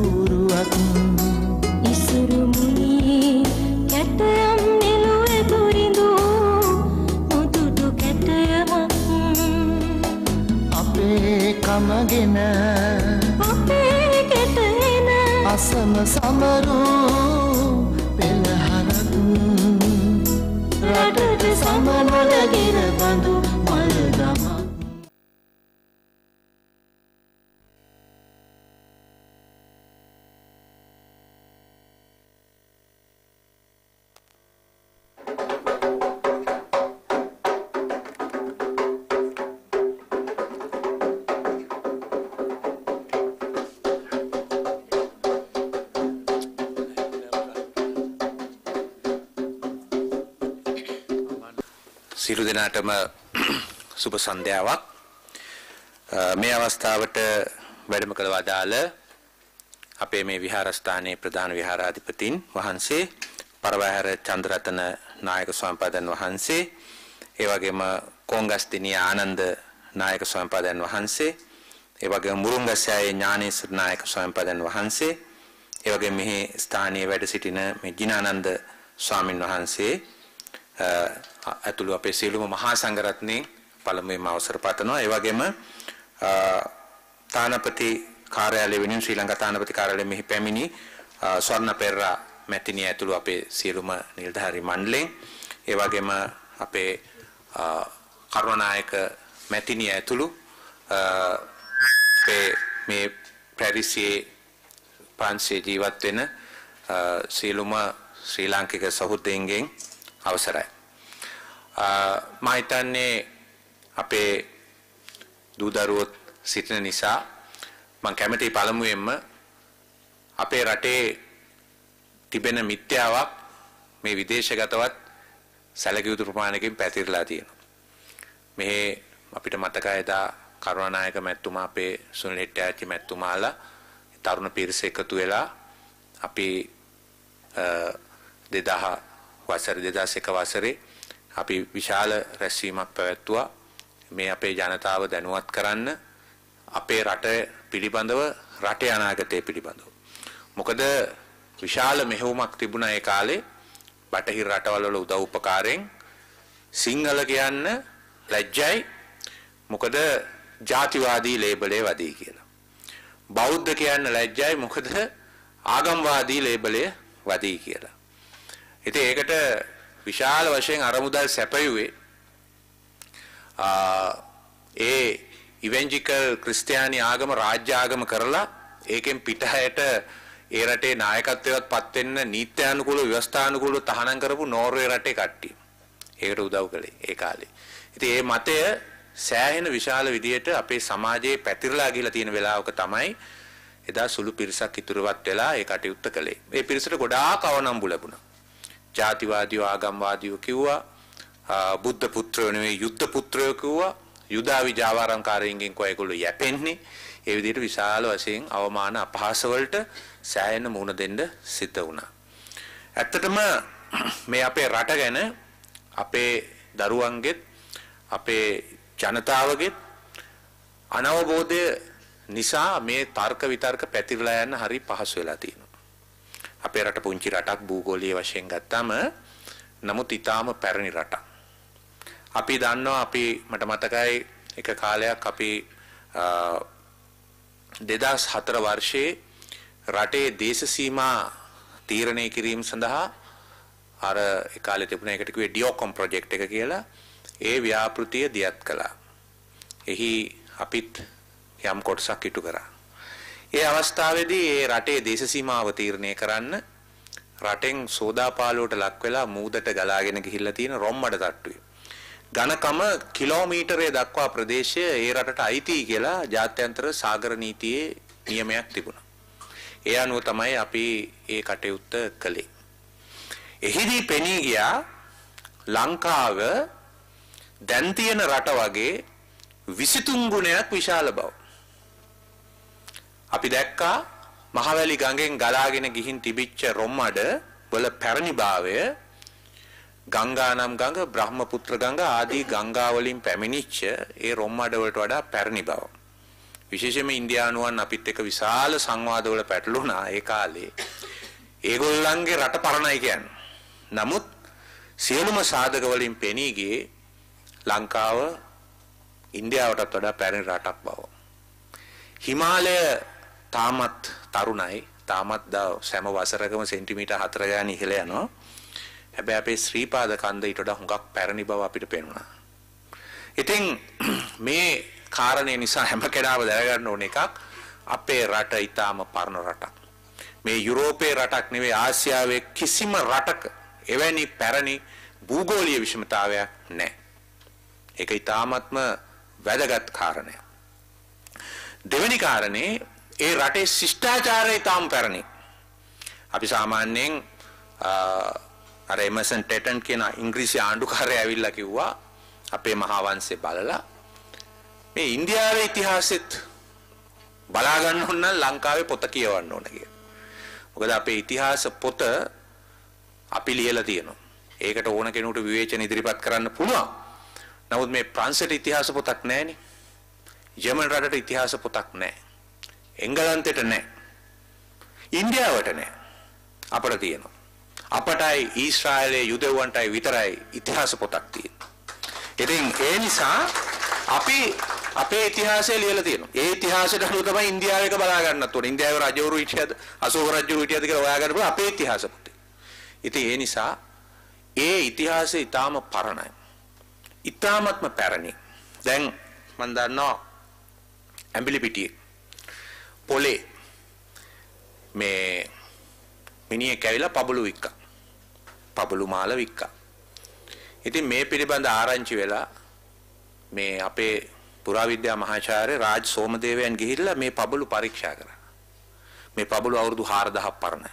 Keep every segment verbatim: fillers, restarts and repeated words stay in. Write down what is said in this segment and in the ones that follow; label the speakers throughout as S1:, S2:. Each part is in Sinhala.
S1: ඌරුවක්
S2: ඉසුරු මුනියේ කැටයම් නෙළුවේ දුරිඳු මුදුදු කැටයමක්
S1: අපේ කමගෙන
S2: අපේ කැටෙන
S1: අසම සමරු පෙළහරක් රටට සමනල ගෙර බඳු මල් දමක්
S3: සියලු දෙනාටම සුබ සන්ධ්‍යාවක්. මේ අවස්ථාවට වැඩම කළ වදාළ අපේ මේ විහාරස්ථානයේ ප්‍රධාන විහාරාධිපතින් වහන්සේ පරවැහැර චන්ද්‍රරතන නායක ස්වාමීන් වහන්සේ, ඒ වගේම කොංගස්තිනිය ආනන්ද නායක ස්වාමීන් වහන්සේ, ඒ වගේම මුරුංගස්යායේ ඥානේශ්වර නායක ස්වාමීන් වහන්සේ, ඒ වගේම මෙහි ස්ථානීය වැඩ සිටින මේ ජිනානන්ද ස්වාමින් වහන්සේ ඇතුළු අපේ සියලුම මහා සංඝරත්නයේ පළමුවෙන්ම අවසර පතනවා. ඒ වගේම තානපති කාර්යාලය වෙනුවෙන් ශ්‍රී ලංකා තානපති කාර්යාලය මෙහි පැමිණි ස්වර්ණ පෙරේරා මැතිණිය ඇතුළු අපේ සියලුම නිලධාරී මණ්ඩලයෙන්, ඒ වගේම අපේ කරුණානායක මැතිණිය ඇතුළු අපේ මේ පැරිසියේ ප්‍රංශයේ ජීවත් වෙන සියලුම ශ්‍රී ලාංකික සහෘදයන්ගෙන් අවසරයි. මා හිතන්නේ අපේ දූ දරුවෝ සිටින නිසා මම කැමති පළමුවෙන්ම අපේ රටේ තිබෙන මිත්‍යාවක් මේ විදේශගතවත් සැලකිය යුතු ප්‍රමාණයකින් පැතිරලා තියෙනවා. මේ අපිට මතකයි දා කරුණානායක මැතිතුමා අපේ සුනිල් හෙට්ටිආච්චි මැතිතුමාලා තරුණ පිරිස එකතු වෙලා අපි දෙදහ වසරේ දෙදහස් එක වසරේ අපි විශාල රැස්වීමක් පැවැත්වුවා. මේ අපේ ජනතාව දැනුවත් කරන්න අපේ රට පිළිබඳව, රටේ අනාගතය පිළිබඳව. මොකද විශාල මෙහෙයුමක් තිබුණා ඒ කාලේ බටහිර රටවල වල උදව් උපකාරයෙන්. සිංහල කියන්න ලැජ්ජයි, මොකද ජාතිවාදී ලේබලේ වදී කියලා. බෞද්ධ කියන්න ලැජ්ජයි, මොකද ආගම්වාදී ලේබලේ වදී කියලා. ඉතින් ඒකට විශාල වශයෙන් අරමුදල් සැපයුවේ ඒ ඉවෙන්ජිකල් ක්‍රිස්තියානි ආගම රාජ්‍ය ආගම කරලා ඒකෙන් පිටහයට ඒ රටේ නායකත්වයට පත් වෙන්න නීත්‍යානුකූල ව්‍යවස්ථානුකූල තහනම් කරපු නෝර්වේ රටේ කට්ටිය. ඒකට උදව් කළේ ඒ කාලේ. ඉතින් මේ මතය සෑහෙන විශාල විදියට අපේ සමාජයේ පැතිරලා ගිහිලා තියෙන වෙලාවක තමයි එදා සුළු පිරිසක් ඉතුරුවත් වෙලා ඒ කටයුත්ත කළේ. මේ පිරිසට ගොඩාක් අවනම්බු ලැබුණා. ජාතිවාදීව ආගම්වාදීව කිව්වා, බුද්ධ පුත්‍රයෝ නෙවෙයි යුද්ධ පුත්‍රයෝ කිව්වා, යුදාවි ජාවාරම්කාරයින්ගෙන් කො ඒගොල්ලෝ යැපෙන්නේ. ඒ විදිහට විශාල වශයෙන් අවමාන අපහාස වලට සෑහෙන මුහුණ දෙන්න සිද්ධ වුණා. ඇත්තටම මේ අපේ රට ගැන අපේ දරුවන්ගෙත් අපේ ජනතාවගෙත් අනවබෝධය නිසා මේ තර්ක විතර්ක පැතිරලා යන හරි පහසු වෙලා තියෙනවා. අපේ රට පුංචි රටක් භූගෝලීය වශයෙන් ගත්තාම, නමුත් ඊටාම පැරණි රටක්. අපි දන්නවා, අපි මට මතකයි එක කාලයක් අපි දෙදහස් හතර වර්ෂයේ රටේ දේශ සීමා තීරණය කිරීම සඳහා අර ඒ කාලේ තිබුණ එකට කිව්වේ ඩියෝකොම් ප්‍රොජෙක්ට් එක කියලා. ඒ ව්‍යාපෘතිය දියත් කළා. එහි අපිත් යම් කොටසක් ඉටු කරා. ඒ අවස්ථාවේදී ඒ රටේ දේශ සීමාව තීරණය කරන්න රටෙන් සෝදාපාලුවට ලක් වෙලා මූදට ගලාගෙන ගිහිල්ලා තියෙන රොම්මඩ තට්ටුවේ ඝනකම කිලෝමීටරය දක්වා ප්‍රදේශය ඒ රටට අයිති කියලා ජාත්‍යන්තර සාගර නීතියේ නියමයක් තිබුණා. ඒ අනුව තමයි අපි ඒ කටයුත්ත කළේ. එහිදී පෙනී ගියා ලංකාව දැන් තියෙන රට වගේ විසිතුන් ගුණයක් විශාල බව. අපි දැක්කා මහවැලි ගඟෙන් ගලාගෙන ගිහින් තිබිච්ච රොම්මඩ වල පැරණිභාවය ගංගා නම් ගඟ, බ්‍රහ්මපුත්‍ර ගඟ ආදී ගංගා වලින් පැමිණිච්ච ඒ රොම්මඩ වලට වඩා පැරණි බව. විශේෂයෙන්ම ඉන්දියානුවන් අපිත් එක්ක විශාල සංවාදවල පැටළුණා ඒ කාලේ. ඒගොල්ලන්ගේ රට පරණයි කියන්නේ. නමුත් සියලුම සාධක වලින් පෙනී ගියේ ලංකාව ඉන්දියාවටත් වඩා පැරණි රටක් බව. හිමාලය තාමත් තරුණයි. තාමත් දා සෑම වසරකම සෙන්ටිමීටර් හතර ගාන ඉහළ යනවා. හැබැයි අපේ ශ්‍රීපාද කන්ද ඊට වඩා හුඟක් පැරණි බව අපිට පේනවා. ඉතින් මේ කාරණේ නිසා හැම කෙනාම දැනගන්න ඕන එකක් අපේ රට ඊටාම පරණ රටක්. මේ යුරෝපයේ රටක් නෙවෙයි ආසියාවේ කිසිම රටක එවැනි පැරණි භූගෝලීය විෂමතාවයක් නැහැ. ඒක ඊටාමත්ම වැදගත් කාරණයක්. දෙවෙනි කාරණේ ඒ රටේ ශිෂ්ටාචාරය ඊටාම පැරණි. අපි සාමාන්‍යයෙන් අර එමර්සන් ටෙටන් කියන ඉංග්‍රීසි ආණ්ඩුකාරයා ඇවිල්ලා කිව්වා අපේ මහා වංශය බලලා මේ ඉන්දියාවේ ඉතිහාසෙත් බලා ගන්න ඕන නම් ලංකාවේ පොත කියවන්න ඕන කියලා. මොකද අපේ ඉතිහාස පොත අපි ලියලා තියෙනවා. ඒකට ඕන කෙනෙකුට විවේචන ඉදිරිපත් කරන්න පුළුවන්. නමුත් මේ ප්‍රංශයට ඉතිහාස පොතක් නැහැනේ. ජර්මන් රටට ඉතිහාස පොතක් නැහැ. එංගලන්තෙට නැහැ. ඉන්දියාවට නැහැ. අපට තියෙනවා. අපටයි ඊශ්‍රායලයේ යුදෙව්වන්ටයි විතරයි ඉතිහාස පොතක් තියෙන්නේ. ඉතින් ඒ නිසා අපි අපේ ඉතිහාසය ලියලා තියෙනවා. ඒ ඉතිහාසයට අනුව තමයි ඉන්දියාවේක බලා ගන්නත් ඕනේ. ඉන්දියාවේ රජවරු හිටියද අශෝක රජු හිටියද කියලා හොයාගන්න පුළුවන් අපේ ඉතිහාස පොතේ. ඉතින් ඒ නිසා ඒ ඉතිහාසය ඊටාම පරණයි. ඊටාමත්ම පැරණි. දැන් මම දන්නවා ඇඹිලිපිටියේ පොලේ මේ මිනිහෙක් ඇවිල්ලා පබළු වික්කා. පබළු මාල වික්කා. ඉතින් මේ පිළිබඳ ආරංචි වෙලා මේ අපේ පුරාවිද්‍යා මහාචාර්ය රාජ් සෝමදේවයන් ගිහිල්ලා මේ පබළු පරීක්ෂා කරා. මේ පබළු අවුරුදු හාරදහක් පරණයි.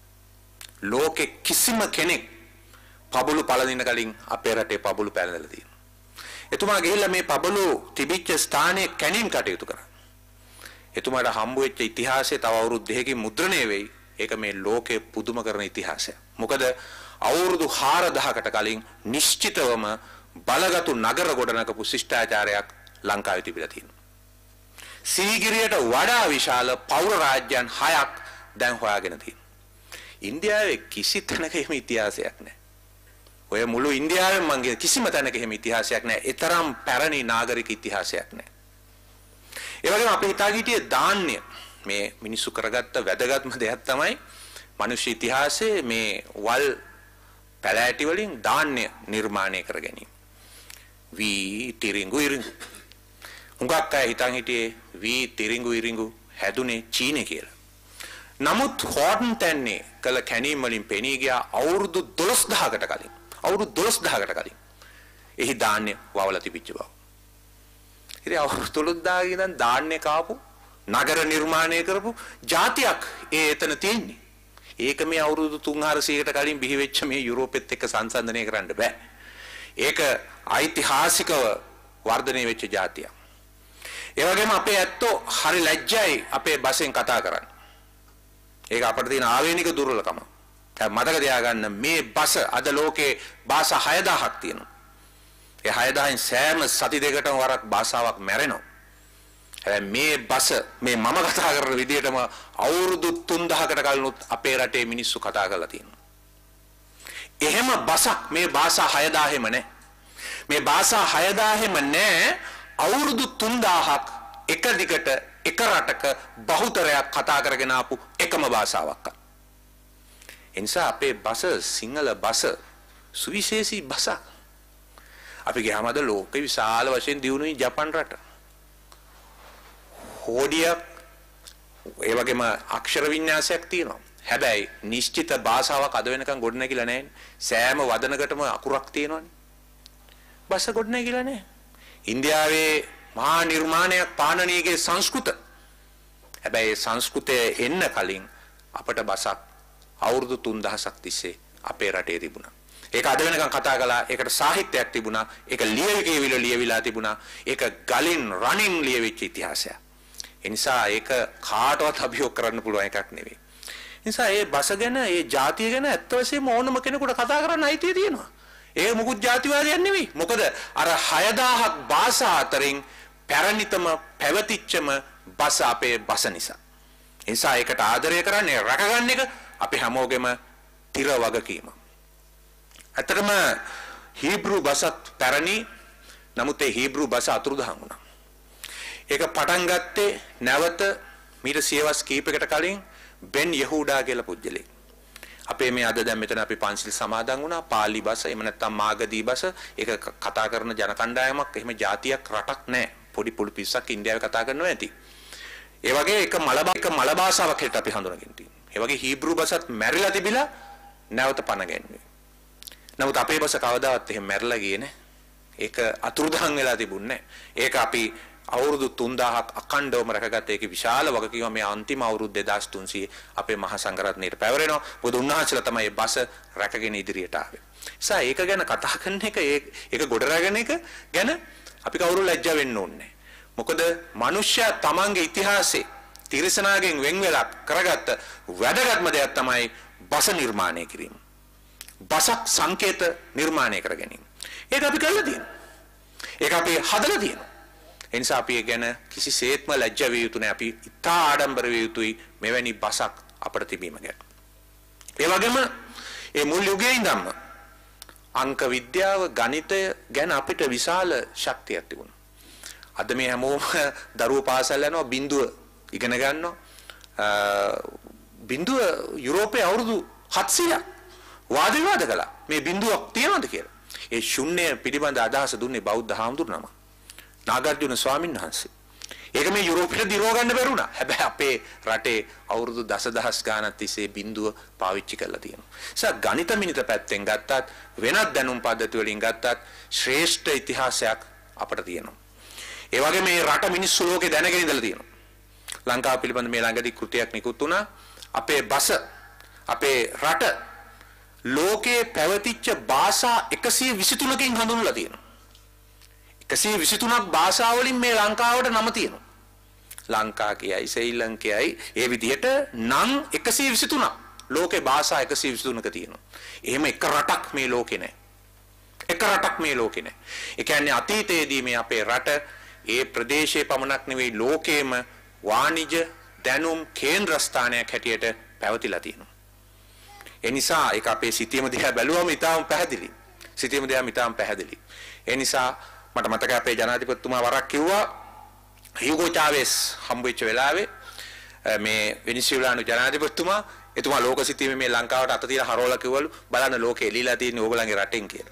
S3: ලෝකෙ කිසිම කෙනෙක් පබළු පළඳින්න කලින් අපේ රටේ පබළු පැලඳලා තියෙනවා. එතුමා ගිහිල්ලා මේ පබළු තිබිච්ච ස්ථානයේ කැණීම් කටයුතු කරා. එතුමාට හම්බ වෙච්ච ඉතිහාසය තව අවුරුදු දෙකකින් මුද්‍රණය වෙයි. ඒක මේ ලෝකේ පුදුම කරන ඉතිහාසයක්. මොකද අවුරුදු හාරදහකට කලින් නිශ්චිතවම බලගතු නගර ගොඩනගපු ශිෂ්ටාචාරයක් ලංකාවේ තිබිලා තියෙනවා. සීගිරියට වඩා විශාල පෞර රාජ්‍යයන් හයක් දැන් හොයාගෙන තියෙනවා. ඉන්දියාවේ කිසි තැනක එහෙම ඉතිහාසයක් නැහැ. ඔය මුළු ඉන්දියාවෙම මම කියන කිසිම තැනක එහෙම ඉතිහාසයක් නැහැ. ඒ තරම් පැරණි නාගරික ඉතිහාසයක් නැහැ. ඒ වගේම අපි හිතා හිටියේ දාන්නේ මේ මිනිස්සු කරගත්ත වැදගත්ම දෙයක් තමයි මිනිස් ඉතිහාසයේ මේ වල් පැලෑටි වලින් දාන්නේ නිර්මාණය කර ගැනීම. වී තිරිඟු ඉරිඟු. හුඟක් අය හිතන් හිටියේ වී තිරිඟු ඉරිඟු හැදුනේ චීනේ කියලා. නමුත් හෝර්න් තැන්නේ කළ කැණීම් වලින් පෙනී ගියා අවුරුදු දොළොස් දහසකට කලින්. අවුරුදු දොළොස් දහසකට කලින්. එහි දාන්නේ වවලා තිබිච්ච බව. ඉතින් අවුරුදු දොළොස් දහසක ඉඳන් දාන්නේ කාපු නගර නිර්මාණය කරපු ජාතියක් ඒ එතන තියෙන්නේ. ඒක මේ අවුරුදු තුන් හාරසීයකට කලින් බිහි වෙච්ච මේ යුරෝපෙත් එක්ක සංසන්දනය කරන්න බෑ. ඒක ඓතිහාසිකව වර්ධනය වෙච්ච ජාතියක්. ඒ වගේම අපේ ඇත්තෝ හරි ලැජ්ජයි අපේ බසෙන් කතා කරන්න. ඒක අපිට තියෙන ආවේනික දුර්වලකම. දැන් මතක තියාගන්න මේ බස අද ලෝකේ භාෂා හය දහසක් තියෙනවා. ඒ හය දහසෙන් සෑම සති දෙකටම වරක් භාෂාවක් මැරෙනවා. හැබැයි මේ බස මේ මම කතා කරන විදිහටම අවුරුදු තුන් දහසකට කලිනුත් අපේ රටේ මිනිස්සු කතා කරලා තියෙනවා. එහෙම බසක් මේ භාෂා හය දහසෙම නැහැ. මේ භාෂා හය දහසෙම නැහැ අවුරුදු තුන් දහසක් එක දිගට එක රටක බහුතරයක් කතා කරගෙන ආපු එකම භාෂාවක්. ඒ නිසා අපේ බස සිංහල බස සුවිශේෂී බසක්. අපි ගියාම අද ලෝකේ විශාල වශයෙන් දියුණුයි ජපන් රට. හෝඩියක් ඒ වගේම අක්ෂර වින්‍යාසයක් තියෙනවා. හැබැයි නිශ්චිත භාෂාවක් අද වෙනකන් ගොඩනැගිලා නැහැ. සෑම වදනකටම අකුරක් තියෙනවනේ. භාෂා ගොඩනැගිලා නැහැ. ඉන්දියාවේ මහා නිර්මාණයක් පාණනීයගේ සංස්කෘත. හැබැයි ඒ සංස්කෘතය එන්න කලින් අපට භාෂාවක් අවුරුදු තුන් දහසක් තිස්සේ අපේ රටේ තිබුණා. ඒක අද වෙනකන් කතා කළා. ඒකට සාහිත්‍යයක් තිබුණා. ඒක ලියවිකේවිල ලියවිලා තිබුණා. ඒක ගලින් රණින් ලියවිච්ච ඉතිහාසයක්. ඒ නිසා ඒක කාටවත් අභියෝග කරන්න පුළුවන් එකක් නෙවෙයි. ඒ නිසා මේ බස ගැන, මේ ජාතිය ගැන ඇත්ත වශයෙන්ම ඕනම කෙනෙකුට කතා කරන්න අයිතිය තියෙනවා. ඒක මුකුත් ජාතිවාදයක් නෙවෙයි. මොකද අර හය දහසක් භාෂා අතරින් පැරණිතම පැවතිච්චම බස අපේ බස නිසා. ඒ නිසා ඒකට ආදරය කරන්නේ රැකගන්න එක අපි හැමෝගෙම තිර වගකීම. ඇත්තටම හීබ්‍රු බසත් පැරණි. නමුත් ඒ හීබ්‍රු බස අතුරුදහන් වුණා. ඒක පටන් ගත්තේ නැවත මීට සියවස් කීපයකට කලින් බෙන් යහූඩා කියලා පුජ්‍යලෙක්. අපේ මේ අද දැන් මෙතන අපි පන්සිල් සමාදන් වුණා. පාලි බස එහෙම නැත්නම් මාගදී බස ඒක කතා කරන ජන කණ්ඩායමක් එහෙම ජාතියක් රටක් නැහැ. පොඩි පුළු පිස්සක් ඉන්දියාවේ කතා කරනවා ඇති. ඒ වගේ එක මල එක මල භාෂාවක් හිට අපි හඳුනගෙන තියෙනවා. ඒ වගේ හීබ්‍රු බසත් මැරිලා තිබිලා නැවත පණ ගැන්වුවේ. නමුත් අපේ බස කවදාවත් එහෙම මැරිලා ගියේ නැහැ. ඒක අතුරුදහන් වෙලා තිබුණේ නැහැ. ඒක අපි අවුරුදු තුන්දාහක් අඛණ්ඩවම රැකගත්ත ඒකේ විශාල වගකීම මේ අන්තිම අවුරුදු දෙදාස් තුන්සිය අපේ මහා සංඝරත්නයට පැවරෙනවා. මොකද උන්වහන්සේලා තමයි මේ බස රැකගෙන ඉදිරියට ආවේ. නිසා ඒක ගැන කතා කරන එක ඒක ගොඩ රැගෙන එක ගැන අපි කවුරු ලැජ්ජා වෙන්න ඕනේ. මොකද මිනිස්සයා තමන්ගේ ඉතිහාසයේ තිරසනාගෙන් වෙන් වෙලා කරගත්ත වැදගත්ම දෙයක් තමයි බස නිර්මාණය කිරීම. බසක් සංකේත නිර්මාණය කර ගැනීම. ඒක අපි කරලා තියෙනවා. ඒක අපි හදලා තියෙනවා. ඒ නිසා අපි ගැන කිසිසේත්ම ලැජ්ජා විය යුතු නැහැ. අපි ඉතා ආඩම්බර විය යුතුයි මෙවැනි බසක් අපට තිබීම ගැන. ඒ වගේම මේ මුල් යුගයේ ඉඳන්ම අංක විද්‍යාව ගණිතය ගැන අපිට විශාල ශක්තියක් තිබුණා. අද මේ හැමෝම දරුවෝ පාසල් යනවා බිඳුව ඉගෙන ගන්නවා. බිඳුව යුරෝපයේ අවුරුදු හත්සියයක් වාද විවාද කළා. මේ බිඳුවක් තියනවද කියලා. ඒ ශුන්‍ය පිළිබඳ අදහස දුන්නේ බෞද්ධ හාමුදුරුවෝ නම. නාගර්ජුන ස්වාමීන් වහන්සේ. ඒක මේ යුරෝපෙට දිරව ගන්න බැරුණා. හැබැයි අපේ රටේ අවුරුදු දසදහස් ගානක් තිස්සේ බිඳුව පාවිච්චි කරලා තියෙනවා. ඒසක් ගණිත මිනිත පැත්තෙන් ගත්තත් වෙනත් දැනුම් පද්ධති වලින් ගත්තත් ශ්‍රේෂ්ඨ ඉතිහාසයක් අපට තියෙනවා. ඒ වගේ මේ රට මිනිස්සු ලෝකේ දැනගෙන ඉඳලා තියෙනවා. ලංකාව පිළිබඳ මේ ළඟදී කෘතියක් නිකුත් වුණා. අපේ බස අපේ රට ලෝකේ පැවතිච්ච භාෂා එකසිය විසිතුනකින් හඳුන්වලා තියෙනවා. එකසිය විසිතුනක් භාෂා වලින් මේ ලංකාවට නම තියෙනවා. ලංකා කියයි ශ්‍රී ලංකයයි ඒ විදිහට නම් එකසිය විසිතුනක් ලෝකේ භාෂා එකසිය විසිතුනක තියෙනවා. එහෙම එක රටක් මේ ලෝකේ නැහැ. එක රටක් මේ ලෝකේ නැහැ. ඒ කියන්නේ අතීතයේදී මේ අපේ රට ඒ ප්‍රදේශයේ පමණක් නෙවෙයි ලෝකේම වාණිජ දැනුම් කේන්ද්‍ර ස්ථානයක් හැටියට පැවතිලා තියෙනවා. ඒ නිසා ඒක අපේ සිතියම දිහා බැලුවම ඉතාම පැහැදිලි. සිතියම දිහා ඉතාම පැහැදිලි. ඒ නිසා මට මතකයි අපේ ජනාධිපතිතුමා වරක් කිව්වා හියුගෝ චාවෙස් හම්බ වෙච්ච වෙලාවේ මේ වෙනිසුලානු ජනාධිපතිතුමා එතුමා ලෝක සිතියමේ මේ ලංකාවට අත තියලා හරවලා කිව්වලු බලන්න ලෝකෙ එළිලා තියෙන්නේ ඕගොල්ලන්ගේ රටෙන් කියලා.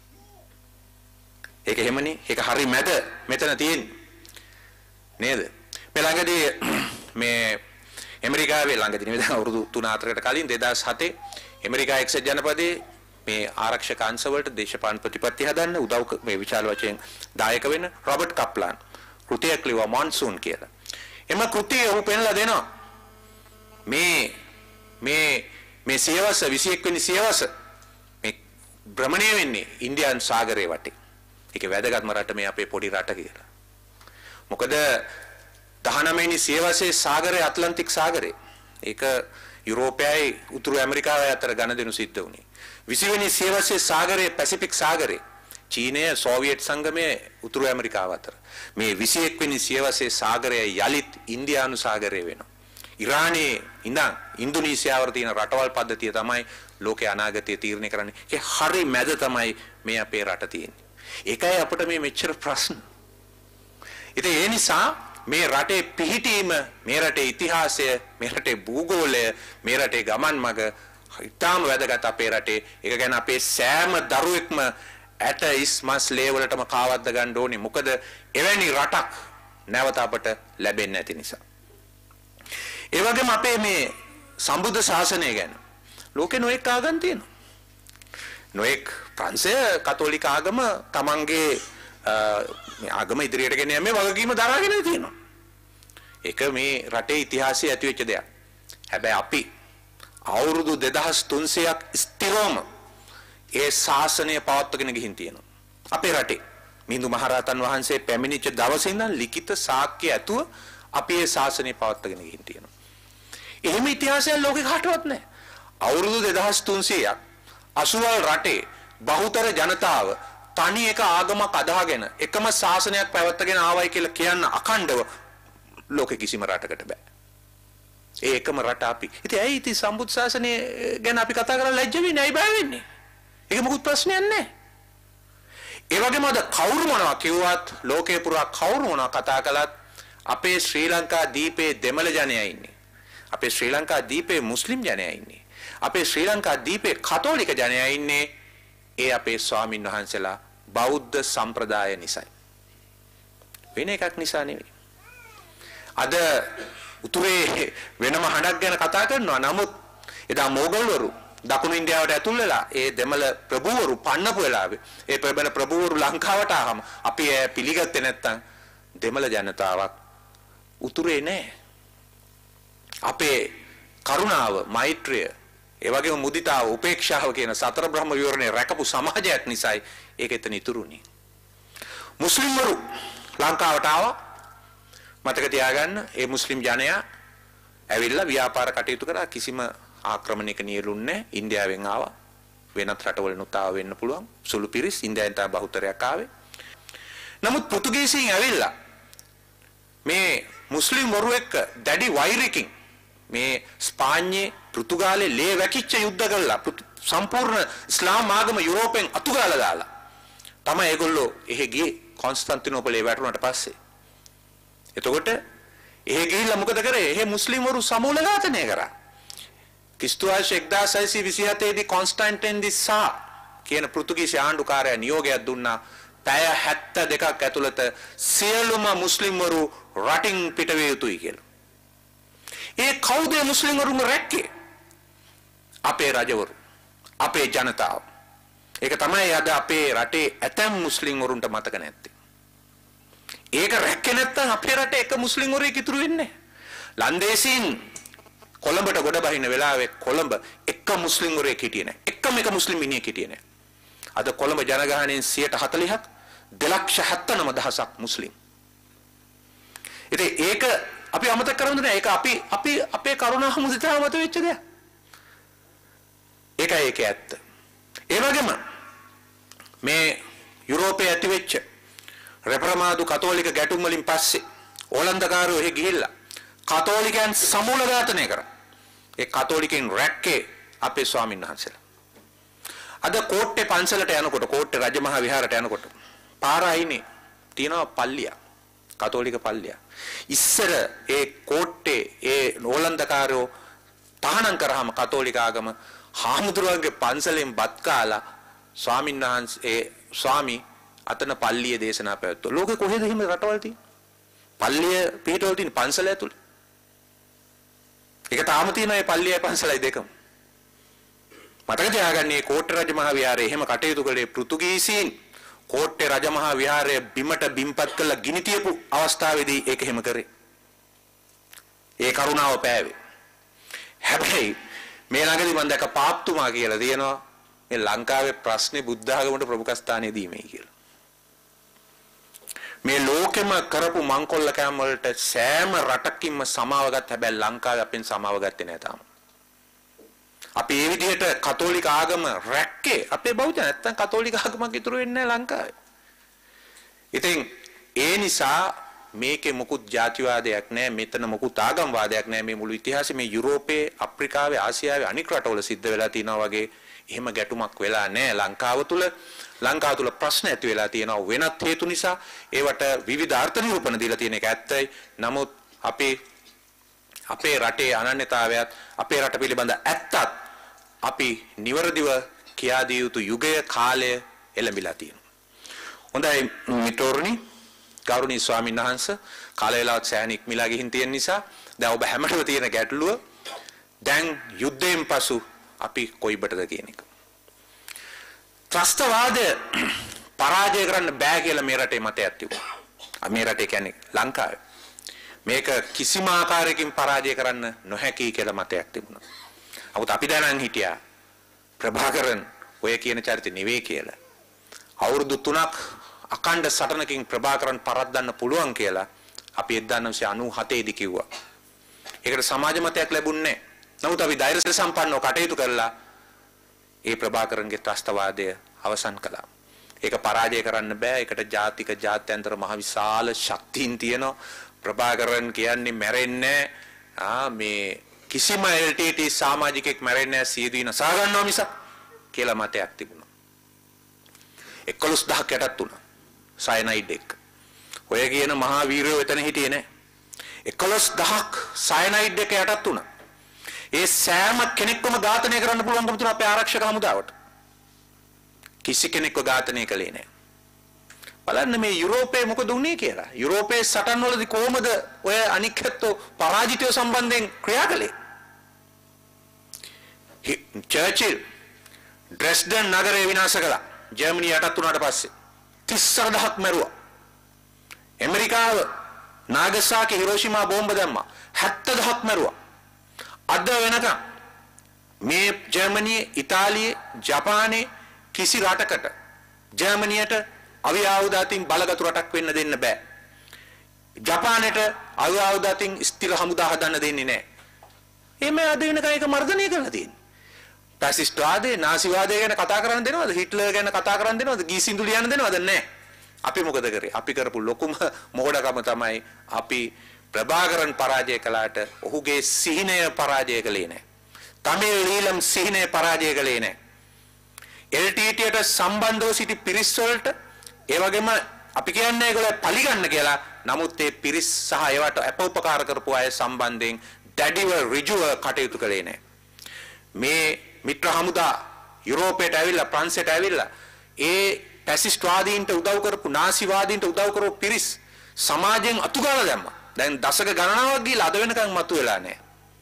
S3: ඒක එහෙමනේ. ඒක හරි මැද මෙතන තියෙන්නේ. නේද? මේ ළඟදී මේ ඇමරිකාවේ ළඟදී නෙවෙයි දැන් අවුරුදු තුන හතරකට කලින් දෙදාස් හතේ ඇමරිකා එක්සත් ජනපදයේ මේ ආරක්ෂක අංශවලට දේශපාලන ප්‍රතිපත්ති හදන්න උදව් මේ විශාල වශයෙන් දායක වෙන රොබර්ට් කප්ලාන් කෘතියක් ලියුවා මොන්සූන් කියලා. එම කෘතිය ඔහු පෙන්ලා දෙනවා මේ මේ මේ සියවස විසි එක් වෙනි සියවස මේ භ්‍රමණය වෙන්නේ ඉන්දියානු සාගරයේ වටේ. ඒකේ වැදගත්ම රට මේ අපේ පොඩි රට කියලා. මොකද දහනවය වෙනි සියවසේ සාගරය ඇට්ලන්ටික් සාගරය. ඒක යුරෝපයයි උතුරු ඇමරිකාවයි අතර ගනුදෙනු සිද්ධ වුණේ. විසි වෙනි සියවසේ සාගරයේ පැසිෆික් සාගරය. චීනය සෝවියට් සංගමයේ උතුරු ඇමරිකාව අතර. මේ විසි එක් වෙනි සියවසේ සාගරය යලිත් ඉන්දියානු සාගරය වෙනවා. ඉරානයේ ඉඳන් ඉන්දුනීසියාවට තියෙන රටවල් පද්ධතිය තමයි ලෝකේ අනාගතය තීරණය කරන්නේ. ඒක හරි මැද තමයි මේ අපේ රට තියෙන්නේ. ඒකයි අපිට මේ මෙච්චර ප්‍රශ්න. ඉතින් ඒ නිසා මේ රටේ පිහිටීම, මේ රටේ ඉතිහාසය, මේ රටේ භූගෝලය, මේ රටේ ගමන් මඟ ඉතාම වැදගත් අපේ රටේ. ඒක ගැන අපේ සෑම දරුවෙක්ම ඇට ඉස් මස් ලේ වලටම කාවද්ද ගන්න ඕනේ. මොකද එවැනි රටක් නැවත අපට ලැබෙන්නේ නැති නිසා. ඒ වගේම අපේ මේ සම්බුද්ධ ශාසනය ගැන ලෝකේ නොඑක ආගම් තියෙනවා. නොඑක ප්‍රංශය කතෝලික ආගම තමන්ගේ මේ ආගම ඉදිරියට ගෙන යන්නේ වගකීම දරාගෙන තියෙනවා. ඒක මේ රටේ ඉතිහාසයේ ඇති වෙච්ච දෙයක්. හැබැයි අපි අවුරුදු දෙදහස් තුන්සියයක් ස්ථිරවම ඒ ශාසනය පවත්වාගෙන ගිහින් තියෙනවා. අපේ රටේ මිහිඳු මහරහතන් වහන්සේ පැමිණිච්ච දවසේ ඉඳන් ලිඛිත සාක්ෂි ඇතුව අපි ඒ ශාසනය පවත්වාගෙන ගිහින් තියෙනවා. එහෙම ඉතිහාසයක් ලෝකේ කාටවත් නැහැ. අවුරුදු දෙදහස් තුන්සියයක් අසුවල් රටේ බහුතර ජනතාව තනි එක ආගමක් අදාගෙන එකම ශාසනයක් පැවැත්වගෙන ආවයි කියලා කියන්න අඛණ්ඩව ලෝකේ කිසිම රටකට බෑ. ඒකම රට අපි. ඉතින් ඇයි ඉතින් සම්බුද්ධ ශාසනය ගැන අපි කතා කරලා ලැජ්ජ වෙන්නේ? ඇයි බය වෙන්නේ? ඒක මොකුත් ප්‍රශ්නයක් නැහැ. ඒ වගේම අද කවුරු මොනවා කිව්වත් ලෝකේ පුරා කවුරු මොනවා කතා කළත් අපේ ශ්‍රී ලංකා දීපේ දෙමළ ජනයා ඉන්නේ. අපේ ශ්‍රී ලංකා දීපේ මුස්ලිම් ජනයා ඉන්නේ. අපේ ශ්‍රී ලංකා දීපේ කතෝලික ජනයා ඉන්නේ. ඒ අපේ ස්වාමින් වහන්සේලා බෞද්ධ සම්ප්‍රදාය නිසායි. වෙන එකක් නිසා නෙවෙයි. අද උතුරේ වෙනම හඬක් ගැන කතා කරනවා. නමුත් එදා මොගල්වරු දකුණු ඉන්දියාවට ඇතුල් වෙලා ඒ දෙමළ ප්‍රභූවරු පන්නපු වෙලාවේ ඒ ප්‍රබල ප්‍රභූවරු ලංකාවට ආවම අපි ඒ පිළිගත්තේ නැත්තම් දෙමළ ජනතාවක් උතුරේ නැහැ. අපේ කරුණාව, මෛත්‍රිය, ඒ වගේම මුදිතාව, උපේක්ෂාව කියන සතර බ්‍රහ්ම විවරණේ රැකපු සමාජයක් නිසායි ඒක එතන ඉතුරුනේ. මුස්ලිම්වරු ලංකාවට ආවා. මතක තියාගන්න ඒ මුස්ලිම් ජනයා ඇවිල්ලා ව්‍යාපාර කටයුතු කරා. කිසිම ආක්‍රමණයක නියලුන්නේ නැහැ. ඉන්දියාවෙන් ආවා. වෙනත් රටවලිනුත් ආව වෙන්න පුළුවන්. සුළු පිරිස් ඉන්දියාවෙන් තමයි බහුතරයක් ආවේ. නමුත් පෘතුගීසීන් ඇවිල්ලා මේ මුස්ලිම් වරු එක්ක දැඩි වෛරකින් මේ ස්පාඤ්ඤේ පෘතුගාලේ ලේ වැකිච්ච යුද්ධ කළා. සම්පූර්ණ ඉස්ලාම් ආගම යුරෝපෙන් අතුගාලා දාලා තමයි ඒගොල්ලෝ එහෙ ගියේ කොන්ස්ටන්තිනෝපලේ වැටුණාට පස්සේ. එතකොට එහෙ ගිහිල්ලා මොකද කරේ? එහෙ මුස්ලිම් වරු සමූල ඝාතනය කරා. ක්‍රිස්තු වර්ෂ එක්දාස් හයසිය විසිහතේ දී කොන්ස්ටන්ටින් දී සා කියන පෘතුගීසි ආණ්ඩුකාරයා නියෝගයක් දුන්නා. පැය හැත්තෑ දෙකක් ඇතුළත සියලුම මුස්ලිම්වරු රටින් පිට විය යුතුයි කියලා. ඒ කවුද මුස්ලිම්වරුන් රැක්කේ? අපේ රජවරු, අපේ ජනතාව. ඒක තමයි අද අපේ රටේ ඇතැම් මුස්ලිම්වරුන්ට මතක නැත්තේ. ඒක රැක්කේ නැත්නම් අපේ රටේ එක මුස්ලිම්වරයෙක් ඉතුරු වෙන්නේ නැහැ. ලන්දේසින් කොළඹට ගොඩ බහින වෙලාවේ කොළඹ එක මුස්ලිම්වරයෙක් හිටියේ නැහැ. එකම එක මුස්ලිම් මිනිහෙක් හිටියේ නැහැ. අද කොළඹ ජනගහනයෙන් සියයට හතළිහක් දෙලක්ෂ හැත්තෑ නව දහසක් මුස්ලිම්. ඉතින් ඒක අපි අමතක කරන්නේ නැහැ. ඒක අපි අපි අපේ කරුණා මුදිතාව මත වෙච්ච දෙයක්. ඒකයි ඒක ඇත්ත. ඒ වගේම මේ යුරෝපයේ ඇති වෙච්ච රෙප්‍රමාදු කතෝලික ගැටුම් වලින් පස්සේ ඕලන්දකාරයෝ එහෙ ගිහිල්ලා කතෝලිකයන් සමූල ඝාතනය කරා. ඒ කතෝලිකයන් රැක්කේ අපේ ස්වාමීන් වහන්සේලා. අද කෝට්ටේ පන්සලට යනකොට කෝට්ටේ රජමහා විහාරයට යනකොට පාර අයිනේ තියෙනවා පල්ලිය. කතෝලික පල්ලිය. ඉස්සර ඒ කෝට්ටේ ඒ ඕලන්දකාරයෝ තහනම් කරාම කතෝලික ආගම හාමුදුරුවන්ගේ පන්සලෙන් බත් කාලා ස්වාමීන් වහන්සේ ඒ ස්වාමී අතන පල්ලිය දේශනා පැවැත්වුවා. ලෝකෙ කොහෙද එහෙම රටවල් තියෙන්නේ? පල්ලිය පිටවල තියෙන පන්සල ඇතුළේ. ඒක තාම තියෙනවා මේ පල්ලියයි පන්සලයි දෙකම. මතක තියාගන්න මේ කෝට්ටේ රජමහා විහාරයේ එහෙම කටයුතු කළේ පෘතුගීසීන්. කෝට්ටේ රජමහා විහාරයේ බිමට බිම්පත් කළ ගිනි තියපු අවස්ථාවේදී ඒක එහෙම කරේ. ඒ කරුණාව පෑවේ. හැබැයි මේ ළඟදී මම දැක්ක පාප්තුමා කියලා තියෙනවා මේ ලංකාවේ ප්‍රශ්නේ බුද්ධ ආගමට ප්‍රමුඛස්ථානය දීමේ කියලා. මේ ලෝකෙම කරපු මංකොල්ල කෑම වලට සෑම රටකින්ම සමාව ගත්ත හැබැයි ලංකාවේ අපෙන් සමාව ගත්තේ නැහැ තාම. අපි මේ විදිහට කතෝලික ආගම රැක්කේ අපේ බෞද්ධ නැත්තම් කතෝලික ආගමක් ඉතුරු වෙන්නේ නැහැ ලංකාවේ. ඉතින් ඒ නිසා මේකේ මොකුත් ජාතිවාදයක් නැහැ, මෙතන මොකුත් ආගම්වාදයක් නැහැ. මේ මුළු ඉතිහාසෙ මේ යුරෝපයේ, අප්‍රිකාවේ, ආසියාවේ අනික් රටවල සිද්ධ වෙලා තියෙනවා වගේ එහෙම ගැටුමක් වෙලා නැහැ ලංකාව තුල. ලංකාව තුල ප්‍රශ්න ඇති වෙලා තියෙනවා වෙනත් හේතු නිසා. ඒවට විවිධ අර්ථ නිරූපණ දීලා තියෙන එක ඇත්තයි. නමුත් අපේ අපේ රටේ අනන්‍යතාවයත් අපේ රට පිළිබඳ ඇත්තත් අපි නිවරදිව කියා දිය යුතු යුගය කාලය එළඹිලා තියෙනවා. හොඳයි මිත්‍රෝරුනි, ගෞරවනීය ස්වාමීන් වහන්සේ, කාල වේලාවත් සෑහෙන ඉක්මලා ගිහින් තියෙන නිසා දැන් ඔබ හැමතෙම තියෙන ගැටලුව දැන් යුද්ධයෙන් පසු අපි කොයිබටද කියන එක. ත්‍රස්තවාදය පරාජය කරන්න බෑ කියලා මේ රටේ මතයක් තිබුණා. මේ රටේ කියන්නේ ලංකාවේ. මේක කිසිම ආකාරයකින් පරාජය කරන්න නොහැකි කියලා මතයක් තිබුණා. නමුත් අපි දැනන් හිටියා ප්‍රභාකරන් ඔය කියන චරිතය නෙවෙයි කියලා. අවුරුදු තුනක් අකණ්ඩ සටනකින් ප්‍රභාකරන් පරද්දන්න පුළුවන් කියලා අපි එක්දාස් නවසිය අනූහතේ දී කිව්වා. ඒකට සමාජ මතයක් ලැබුණේ නැහැ. නමුත් අපි ධෛර්ය සම්පන්නව කටයුතු කළා. ඒ ප්‍රභාකරන්ගේ ත්‍රස්තවාදය අවසන් කළා. ඒක පරාජය කරන්න බෑ. ඒකට ජාතික ජාත්‍යන්තර මහ විශාල ශක්තියින් තියෙනවා. ප්‍රභාකරන් කියන්නේ මැරෙන්නේ ආ මේ කිසිම L T T සමාජිකෙක් මැරෙන්නේ නැහැ සියදිවි නසා ගන්නවා මිසක් කියලා මතයක් තිබුණා. එකොළොස් දහසක් යටත් වුණා. සයනයිඩ් එක. ඔය කියන මහා වීරයෝ එතන හිටියේ නැහැ. එකොළොස් දහසක් සයනයිඩ් එක යටත් වුණා. ඒ සෑම කෙනෙක්වම ඝාතනය කරන්න පුළුවන්කම තිබුණා අපේ ආරක්ෂක හමුදාවට. කිසි කෙනෙක්ව ඝාතනය කළේ නැහැ. බලන්න මේ යුරෝපයේ මොකද වුනේ කියලා. යුරෝපයේ සටන් වලදී කොහොමද ඔය අනික්කත්ව පරාජිතය සම්බන්ධයෙන් ක්‍රියා කළේ? චර්චිල් ඩ්‍රෙස්ඩන් නගරය විනාශ කළා. ජර්මනිය යටත් වුණාට පස්සේ තිස් දහසක් මැරුවා. ඇමරිකාව නාගසාකි හිරෝෂිමා බෝම්බ දැම්මා. හැත්තෑ දහසක් මැරුවා. අද වෙනකම් මේ ජර්මනිය, ඉතාලිය, ජපානයේ කිසි රටකට ජර්මනියට අවි ආයුධ අතින් බලගතු රටක් වෙන්න දෙන්න බෑ. ජපානයට අවි ආයුධ අතින් ස්ථිර හමුදා හදන්න දෙන්නේ නැහැ. එමෙ අද වෙනකන් ඒක මර්ධනය කරලා තියෙන්නේ. ෆැසිස්ට් වාදේ, නාසි වාදේ ගැන කතා කරන්න දෙනවද? හිට්ලර් ගැන කතා කරන්න දෙනවද? ගීසින්දු ලියන්න දෙනවද? නැහැ. අපි මොකද කරේ? අපි කරපු ලොකුම මොහොඩකම තමයි අපි ප්‍රභාකරන් පරාජය කළාට ඔහුගේ සිහිනය පරාජය කළේ නැහැ. තමිල් ඊළම් සිහිනය පරාජය කළේ නැහැ. L T T-ට සම්බන්ධව සිටි පිරිස් වලට ඒ වගේම අපි කියන්නේ ඒගොල්ලෝ පරිගන්න කියලා. නමුත් ඒ පිරිස් සහ ඒවට අපෝපකාර කරපු අය සම්බන්ධයෙන් දැඩිව ඍජුව කටයුතු කළේ නැහැ. මේ මිත්‍ර හමුදා යුරෝපයට ඇවිල්ලා ප්‍රංශයට ඇවිල්ලා ඒ ෆැසිස්ට් වාදීන්ට උදව් කරපු නාසිවාදීන්ට උදව් කරපු පිරිස් සමාජයෙන් අතුගාලා දැම්මා. දැන් දශක ගණනාවක් ගිහලා අද වෙනකන් මතුවෙලා නැහැ.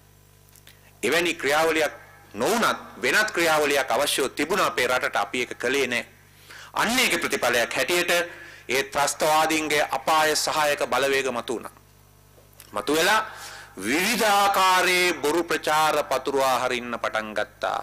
S3: එවැනි ක්‍රියාවලියක් නොවුනත් වෙනත් ක්‍රියාවලියක් අවශ්‍යව තිබුණා අපේ රටට. අපි ඒක කළේ නැහැ. අන්න ඒකේ ප්‍රතිඵලයක් හැටියට ඒ ත්‍රස්තවාදීන්ගේ අපාය සහායක බලවේග මතුවුණා. මතුවෙලා විවිධාකාරයේ බොරු ප්‍රචාර පතුරවා හරින්න පටන් ගත්තා.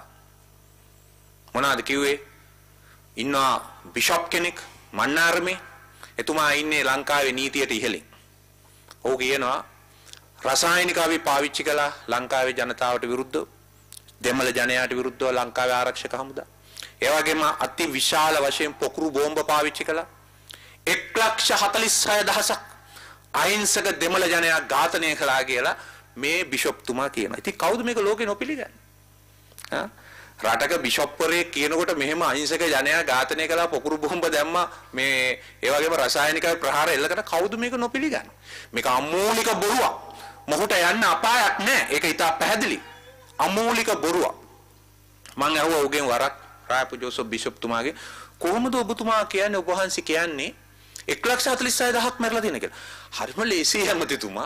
S3: මොනවාද කිව්වේ? ඉන්නවා බිෂොප් කෙනෙක් මන්නාරමේ. එතුමා ඉන්නේ ලංකාවේ නීතියට ඉහළින්. ඔහු කියනවා රසායනික අවි පාවිච්චි කළා ලංකාවේ ජනතාවට විරුද්ධව, දෙමළ ජනයාට විරුද්ධව ලංකාවේ ආරක්ෂක හමුදා. ඒ වගේම අති විශාල වශයෙන් පොකුරු බෝම්බ පාවිච්චි කළා. එක් ලක්ෂ හතළිස් හය දහසක් අහිංසක දෙමළ ජනයා ඝාතනය කළා කියලා මේ බිෂොප්තුමා කියනවා. ඉතින් කවුද මේක ලෝකේ නොපිළිගන්නේ? හා රටක බිෂොප්වරයෙක් කියනකොට මෙහෙම අහිංසක ජනයා ඝාතනය කළා, පොකුරු බෝම්බ දැම්මා, මේ ඒ වගේම රසායනික ප්‍රහාර එල්ල කරන කවුද මේක නොපිළිගන්නේ? මේක අමූලික බොරුවක්. මොහුට යන්න අපායක් නැහැ. ඒක ඉතා පැහැදිලි. අමූලික බොරුවක්. මං අහුවා උගෙන් වරක් රායපු ජෝසප් බිෂොප්තුමාගේ කොහොමද ඔබතුමා කියන්නේ ඔබ වහන්සේ කියන්නේ එක් ලක්ෂ හතළිස් හය දහසක් මැරලා තියෙන කියලා. හරිම ලේසි හැමතිතුමා.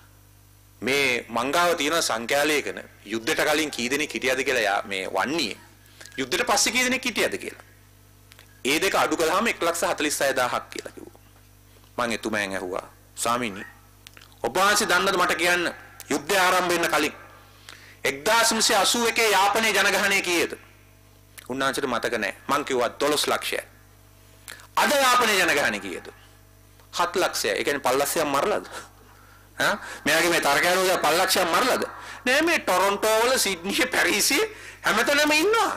S3: මේ මංගාව තියෙන සංඛ්‍යාලයකන යුද්ධයට කලින් කී දෙනෙක් හිටියද කියලා මේ වන්නේ. යුද්ධයට පස්සේ කී දෙනෙක් හිටියද කියලා. ඒ දෙක අඩු කළාම එක් ලක්ෂ හතළිස් හය දහසක් කියලා කිව්වා. මං එතුමෙන් ඇහුවා ස්වාමීනි ඔබ වහන්සේ දන්නද මට කියන්න යුද්ධය ආරම්භ වෙන්න කලින් එක්දාස් නවසිය අසූ එකේ යාපනයේ ජනගහනය කීයද? උන්වහන්සේට මතක නැහැ. මං කිව්වා දොළොස් ලක්ෂයයි. අද යාපනයේ ජනගහනය කීයද? හත් ලක්ෂයයි. ඒ කියන්නේ පන්ලක්ෂයක් මරලාද? හා මෙයාගේ මේ තරකයන්වල පන්ලක්ෂයක් මරලාද? නෑ මේ ටොරොන්ටෝ වල සිඩ්නි පැරිසි හැමතැනම ඉන්නවා.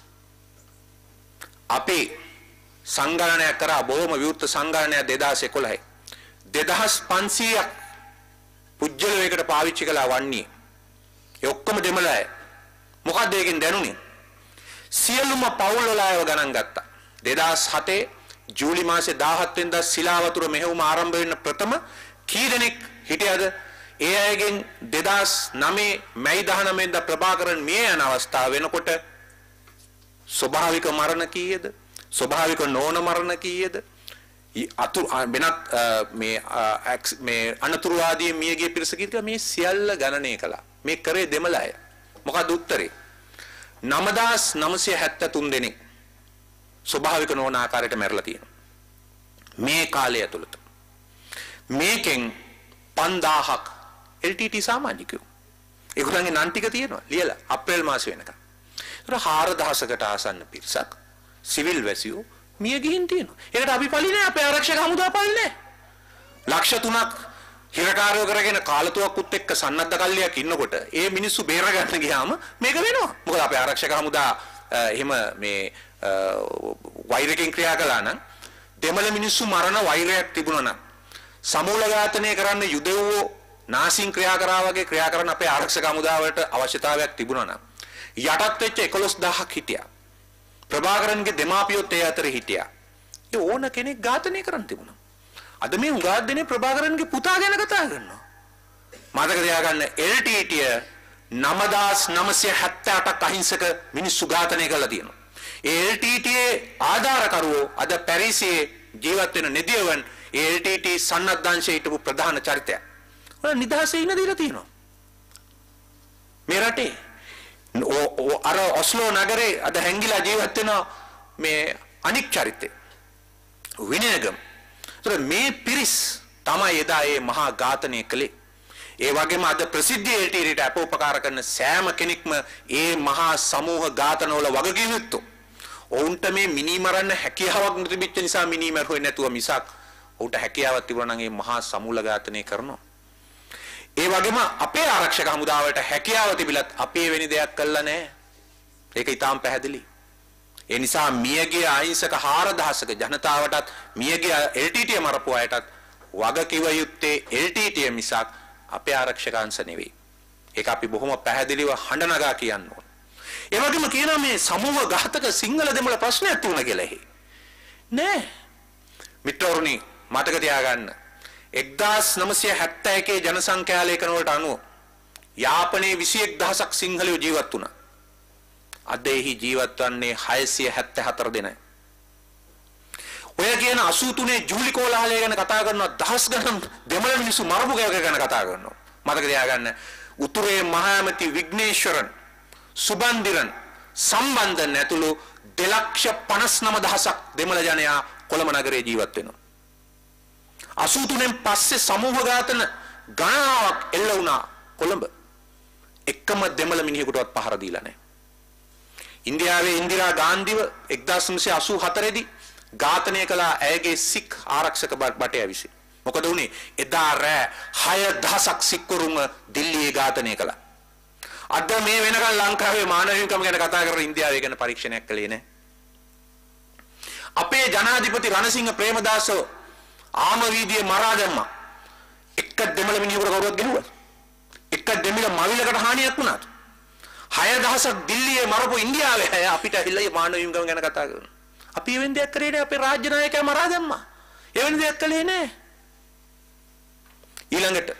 S3: අපි සංගණනයක් කරා බොහොම විවෘත සංගණනයක් දෙදාස් එකොළහයි. දෙදාස් පන්සීයක් පුජ්‍යලයකට පාවිච්චි කළා වන්නේ. ඒ ඔක්කොම දෙමළ අය. මොකක්ද ඒකෙන් දැනුනේ? සියලුම පවුල් වල අයව ගණන් ගත්තා. දෙදාස් හතේ ජූලි මාසේ දාහත් වෙනිදා සිලා වතුර මෙහෙයුම ආරම්භ වෙන්න ප්‍රථම කී දෙනෙක් හිටියද? ඒ අයගෙන් දෙදාස් නවයේ මැයි දහනවය වෙනිදා ප්‍රභාකරන් මිය යන අවස්ථාව වෙනකොට ස්වභාවික මරණ කීයද? ස්වභාවික නොවන මරණ කීයද? අතු වෙනත් මේ මේ අනතුරුවාදී මියගේ පිරිස කීයද? මේ සියල්ල ගණනය කළා. මේ කරේ දෙමළ අය. මොකද උත්තරේ? නවදාස් නවසිය හැත්තෑ තුන් දෙනෙක් ස්වභාවික නොවන ආකාරයට මැරලා තියෙනවා. මේ කාලය ඇතුළත. මේකෙන් පන්දාහක් L T T සමාජිකයෝ. ඒගොල්ලන්ගේ නම් ටික තියෙනවා ලියලා අප්‍රේල් මාසෙ වෙනකම්. ඒතර හාරදහසකට ආසන්න පිරිසක් සිවිල් වැසියෝ මිය ගිහින් තියෙනවා. ඒකට අපි පලි නෑ, අපේ ආරක්ෂක හමුදා පලි නෑ. ලක්ෂ තුනක් හිරකාරයෝ කරගෙන කාලතුවක්කුත් එක්ක සන්නද්ධ කල්ලියක් ඉන්නකොට ඒ මිනිස්සු බේර ගන්න ගියාම මේක වෙනවා. මොකද අපේ ආරක්ෂක හමුදා එහෙම මේ වෛරකින් ක්‍රියා කළා නම් දෙමළ මිනිස්සු මරණ වෛරයක් තිබුණා නම් සමූල ඝාතනය කරන්න යුදෙව්වෝ නාසින් ක්‍රියා කරා වගේ ක්‍රියා කරන අපේ ආරක්ෂක හමුදාවට අවශ්‍යතාවයක් තිබුණා නම් යටත් වෙච්ච එකොළොස් දහසක් හිටියා. ප්‍රභාකරන්ගේ දෙමාපියොත් ඒ අතරේ හිටියා. ඒ ඕන කෙනෙක් ඝාතනය කරන්න තිබුණා. අද මේ උගාත් දෙනේ ප්‍රභාකරන්ගේ පුතා ගැන කතා කරනවා. මතක තියාගන්න එල් ටී ටී නවදාස් නවසිය හැත්තෑ අටක් අහිංසක මිනිස්සු ඝාතනය කරලා තියෙනවා. ඒ එල් ටී ටී ආධාරකරුවෝ අද පැරිසියේ ජීවත් වෙන නෙදියවන් ඒ එල් ටී ටී සන්නද්ධාංශයේ හිටපු ප්‍රධාන චරිතයක්. ඔය නිදහසේ ඉන්න දීලා තියෙනවා. මේ රටේ අර ඔස්ලෝ නගරේ අද හැංගිලා ජීවත් වෙන මේ අනික් චරිතේ විනයගම. ඒතර මේ පිරිස් තමයි එදා මේ මහා ඝාතනය කළේ. ඒ වගේම අද ප්‍රසිද්ධ එල් ටී ටීට අපෝපකාර කරන සෑම කෙනෙක්ම ඒ මහා සමූහ ඝාතනවල වගකීම් යුක්තෝ. ඔවුන්ට මේ මිනී මරන්න හැකියාවක් නොතිබිච්ච නිසා මිනී මරුවේ නැතුව මිසක් ඔවුන්ට හැකියාවක් තිබුණා නම් මේ මහා සමූල ඝාතනය කරනවා. ඒ වගේම අපේ ආරක්ෂක හමුදාවට හැකියාව තිබිලත් අපි වෙනි දෙයක් කළා නැහැ. ඒක ඊටාම් පැහැදිලි. ඒ නිසා මියගිය අහිංසක හාරදහසක ජනතාවටත් මියගිය එල් ටී ටී මරපු අයටත් වගකිව යුත්තේ එල් ටී ටී මිසක් අපේ ආරක්ෂකංශ නෙවෙයි. ඒක අපි බොහොම පැහැදිලිව හඬ නගා කියන්න ඕන. ඒ වගේම කියනවා මේ සමූහ ඝාතක සිංහල දෙමළ ප්‍රශ්නයක් තුන කියලා එහි. නෑ. මිත්‍රවරුනි මතක තියාගන්න. එක්දාස් නවසිය හැත්තෑ එකේ ජනසංඛ්‍යා ලේඛන වලට අනුව යාපනයේ විසි එක් දහසක් සිංහලයෝ ජීවත් වුණා. අද එහි ජීවත් වන්නේ හයසිය හැත්තෑ හතර දෙනයි. ඔය කියන අසූ තුනේ ජූලි කෝලාහලය ගැන කතා කරනවා දහස් ගණන් දෙමළ මිනිස්සු මරපු ගැන කතා කරනවා. මතක තියාගන්න උතුරේ මහාමති විග්නේශ්වරන් සුබන්දිරන් සම්බන්ධන් ඇතුළු දෙලක්ෂ පනස් නව දහසක් දෙමළ ජනයා කොළඹ නගරයේ ජීවත් වෙනවා. අසූ තුනෙන් පස්සේ සමූහ ඝාතන ගණනාවක් එල්ල වුණා කොළඹ. එකම දෙමළ මිනිහෙකුටවත් පහර දීලා නැහැ. ඉන්දියාවේ ඉන්දිරා ගාන්ධිව එක්දාස් නවසිය අසූ හතර දී ඝාතනය කළ ඇයගේ සික් ආරක්ෂක බටය විසින්. මොකද වුණේ? එදා රෑ හය දහසක් සික්වරුන්ව දිල්ලියේ ඝාතනය කළා. අද මේ වෙනකන් ලංකාවේ මානව හිමිකම් ගැන කතා කරලා ඉන්දියාවේ ගැන පරීක්ෂණයක් කළේ නැහැ. අපේ ජනාධිපති රණසිංහ ප්‍රේමදාස ආම වීදියේ මරා දැම්මා. එක දෙමළ මිනිහෙකුට කවුරුත් ගැහුවා. එක දෙමළ මවිලකට හානියක් වුණාද? හය දහසක් දිල්ලියේ මරපු ඉන්දියාවේ අය අපිට ඇවිල්ලා මානව හිමිකම් ගැන කතා කරනවා. අපි එවෙන් දෙයක් කරේ නැහැ. අපේ රාජ්‍ය නායකයා මරා දැම්මා. එවෙන් දෙයක් කළේ නැහැ. ඊළඟට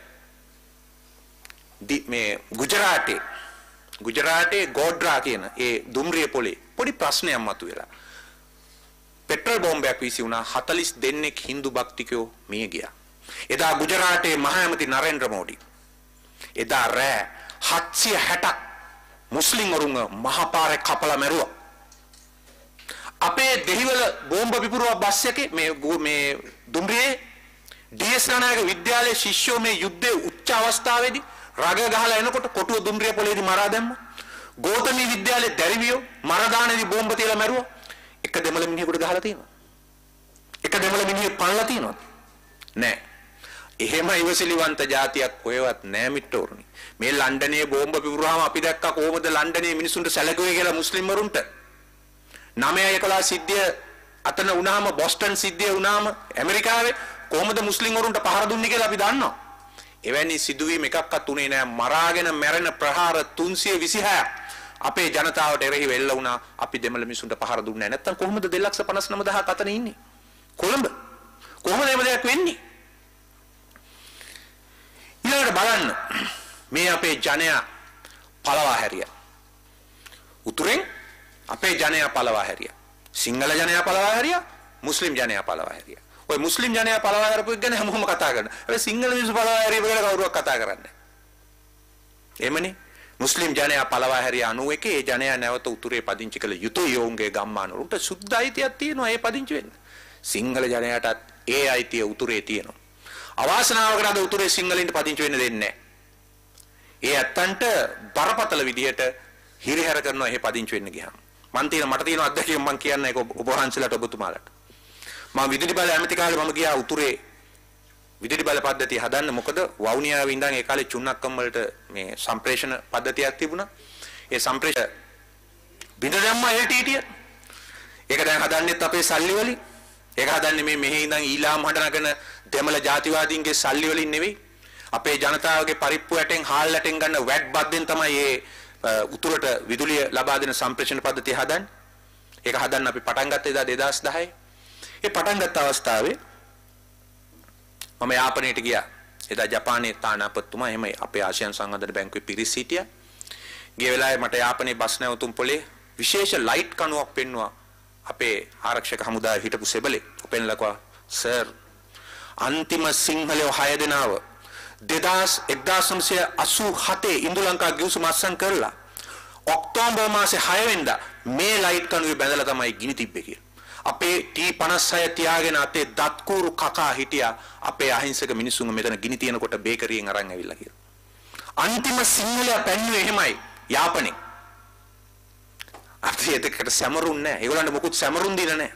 S3: මේ ගුජරාටේ ගුජරාටේ ගෝඩ්රා කියන ඒ දුම්රිය පොලේ පොඩි ප්‍රශ්නයක් මතුවෙලා. පෙට්‍රල් බෝම්බයක් වීසි වුණා. හතළිස් දෙනෙක් හින්දු භක්තිකයෝ මිය ගියා. එදා ගුජරාටේ මහාමති නරේන්ද්‍ර මෝඩි එදා රෑ හත්සිය හැටක් මුස්ලිම් වරුන්ව මහපාරේ කපලා මැරුවා. අපේ දෙහිවල බෝම්බ පිපුරුවා බස් එකේ මේ මේ දුම්රියේ ඩී එස් නායක විද්‍යාලයේ ශිෂ්‍යෝ මේ යුද්ධයේ උච්ච අවස්ථාවේදී රග ගහලා එනකොට කොටුව දුම්රිය පොළේදී මරා දැම්මා. ගෝතමී විද්‍යාලයේ දැරිවියෝ මරදානේදී බෝම්බ තියලා මැරුවා. එක දෙමළ මිනිහෙකුට ගහලා තියෙනවා. එක දෙමළ මිනිහෙක් පනලා තියෙනවා. නෑ. එහෙම ඉවසිලිවන්ත જાතියක් කොහෙවත් නෑ මිට්ටෝරුනි. මේ ලන්ඩනයේ බෝම්බ පිපුරුවාම අපි දැක්කා කොහොමද ලන්ඩනයේ මිනිසුන්ට සැලකුවේ කියලා මුස්ලිම් වරුන්ට. නවය එකොළහ සිද්ධිය අතන වුණාම බොස්ටන් සිද්ධිය වුණාම ඇමරිකාවේ කොහොමද මුස්ලිම් වරුන්ට පහර දුන්නේ කියලා අපි දන්නවා. එවැනි සිදුවීම් එකක්වත් උනේ නෑ. මරාගෙන මැරෙන ප්‍රහාර තුන්සිය විසිහයක් අපේ ජනතාවට එරෙහිව එල්ල වුණා. අපි දෙමළ මිනිසුන්ට පහර දුන්නේ නැහැ. නැත්තම් කොහොමද දෙලක්ෂ පනස් නව දහසක් අතන ඉන්නේ? කොළඹ. කොහොමද එහෙම දෙයක් වෙන්නේ? ඊළඟට බලන්න මේ අපේ ජනයා පළවා හැරියා. උතුරෙන් අපේ ජනයා පළවා හැරියා. සිංහල ජනයා පළවා හැරියා. මුස්ලිම් ජනයා පළවා හැරියා. ඔය මුස්ලිම් ජනයා පළවා හැරපු එක ගැන හැමෝම කතා කරනවා. හැබැයි සිංහල මිනිස්සු පළවා හැරියව කියලා කවුරුවක් කතා කරන්නේ නැහැ. එහෙමනේ. මුස්ලිම් ජනයා පළවා හැරිය අනූ එකේ ඒ ජනයා නැවත උතුරේ පදිංචි කළ යුතුයි ඔවුන්ගේ ගම්මාන වලට සුද්ධ අයිතියක් තියෙනවා ඒ පදිංචි වෙන්න. සිංහල ජනයාටත් ඒ අයිතිය උතුරේ තියෙනවා. අවාසනාවකට අද උතුරේ සිංහලින්ට පදිංචි වෙන්න දෙන්නේ නැහැ. ඒ ඇත්තන්ට බරපතල විදියට හිරිහැර කරනවා එහෙ පදිංචි වෙන්න ගියාම. මන් තියෙන මට තියෙන අත්දැකීම් මම කියන්නේ ඒක ඔබ වහන්සේලාට ඔබතුමාලාට. මම විදුලි බල ඇමති කාලේ මම ගියා උතුරේ විදුලි බල පද්ධතිය හදන්න. මොකද වවුනියාවේ ඉඳන් ඒ කාලේ චුන්නක්කම් වලට මේ සම්ප්‍රේෂණ පද්ධතියක් තිබුණා. ඒ සම්ප්‍රේෂණ බිඳ දැම්මා එල් ටී ටී. ඒක දැන් හදන්නෙත් අපේ සල්ලි වලින්. ඒක හදන්නේ මේ මෙහි ඉඳන් ඊලාම් හඬනගෙන දෙමළ ජාතිවාදීන්ගේ සල්ලි වලින් නෙවෙයි. අපේ ජනතාවගේ පරිප්පු ඇටෙන් හාල් ඇටෙන් ගන්න වැට් බද්දෙන් තමයි මේ උතුරට විදුලිය ලබා දෙන සම්ප්‍රේෂණ පද්ධතිය හදන්නේ. ඒක හදන්න අපි පටන් ගත්තේ එදා දෙදාස් දහය. ඒ පටන් ගත්ත අවස්ථාවේ මම යාපනයට ගියා. එදා ජපානයේ තානාපතිතුමා එහෙම අපේ ආසියානු සංවර්ධන බැංකුවේ පිරිස් හිටියා. ගිය වෙලාවේ මට යාපනයේ බස් නැවතුම් පොලේ විශේෂ ලයිට් කණුවක් පෙන්නුවා. අපේ ආරක්ෂක හමුදාවේ හිටපු සෙබලේ. උපෙන්ලා කිව්වා සර් අන්තිම සිංහලයෝ හය දෙනාව දෙදාස් එක්දාස් නවසිය අසූ හතේ ඉන්දුලංකා ගිවිසුම අත්සන් කරලා ඔක්තෝබර් මාසේ හය වෙනිදා මේ ලයිට් කණුවේ බැඳලා තමයි ගිනි තිබ්බේ කියලා. අපේ ටී පනස් හය තියාගෙන අතේ දත් කූරු කකා හිටියා අපේ අහිංසක මිනිස්සුන් මෙතන ගිනි තියනකොට බේකරියෙන් අරන් ඇවිල්ලා කියලා. අන්තිම සිංහලයා පැන්නුවේ එහෙමයි යාපනේ. අපි ඒකට සමරුන් නැහැ. ඒගොල්ලන්ට මොකුත් සමරුන් දීලා නැහැ.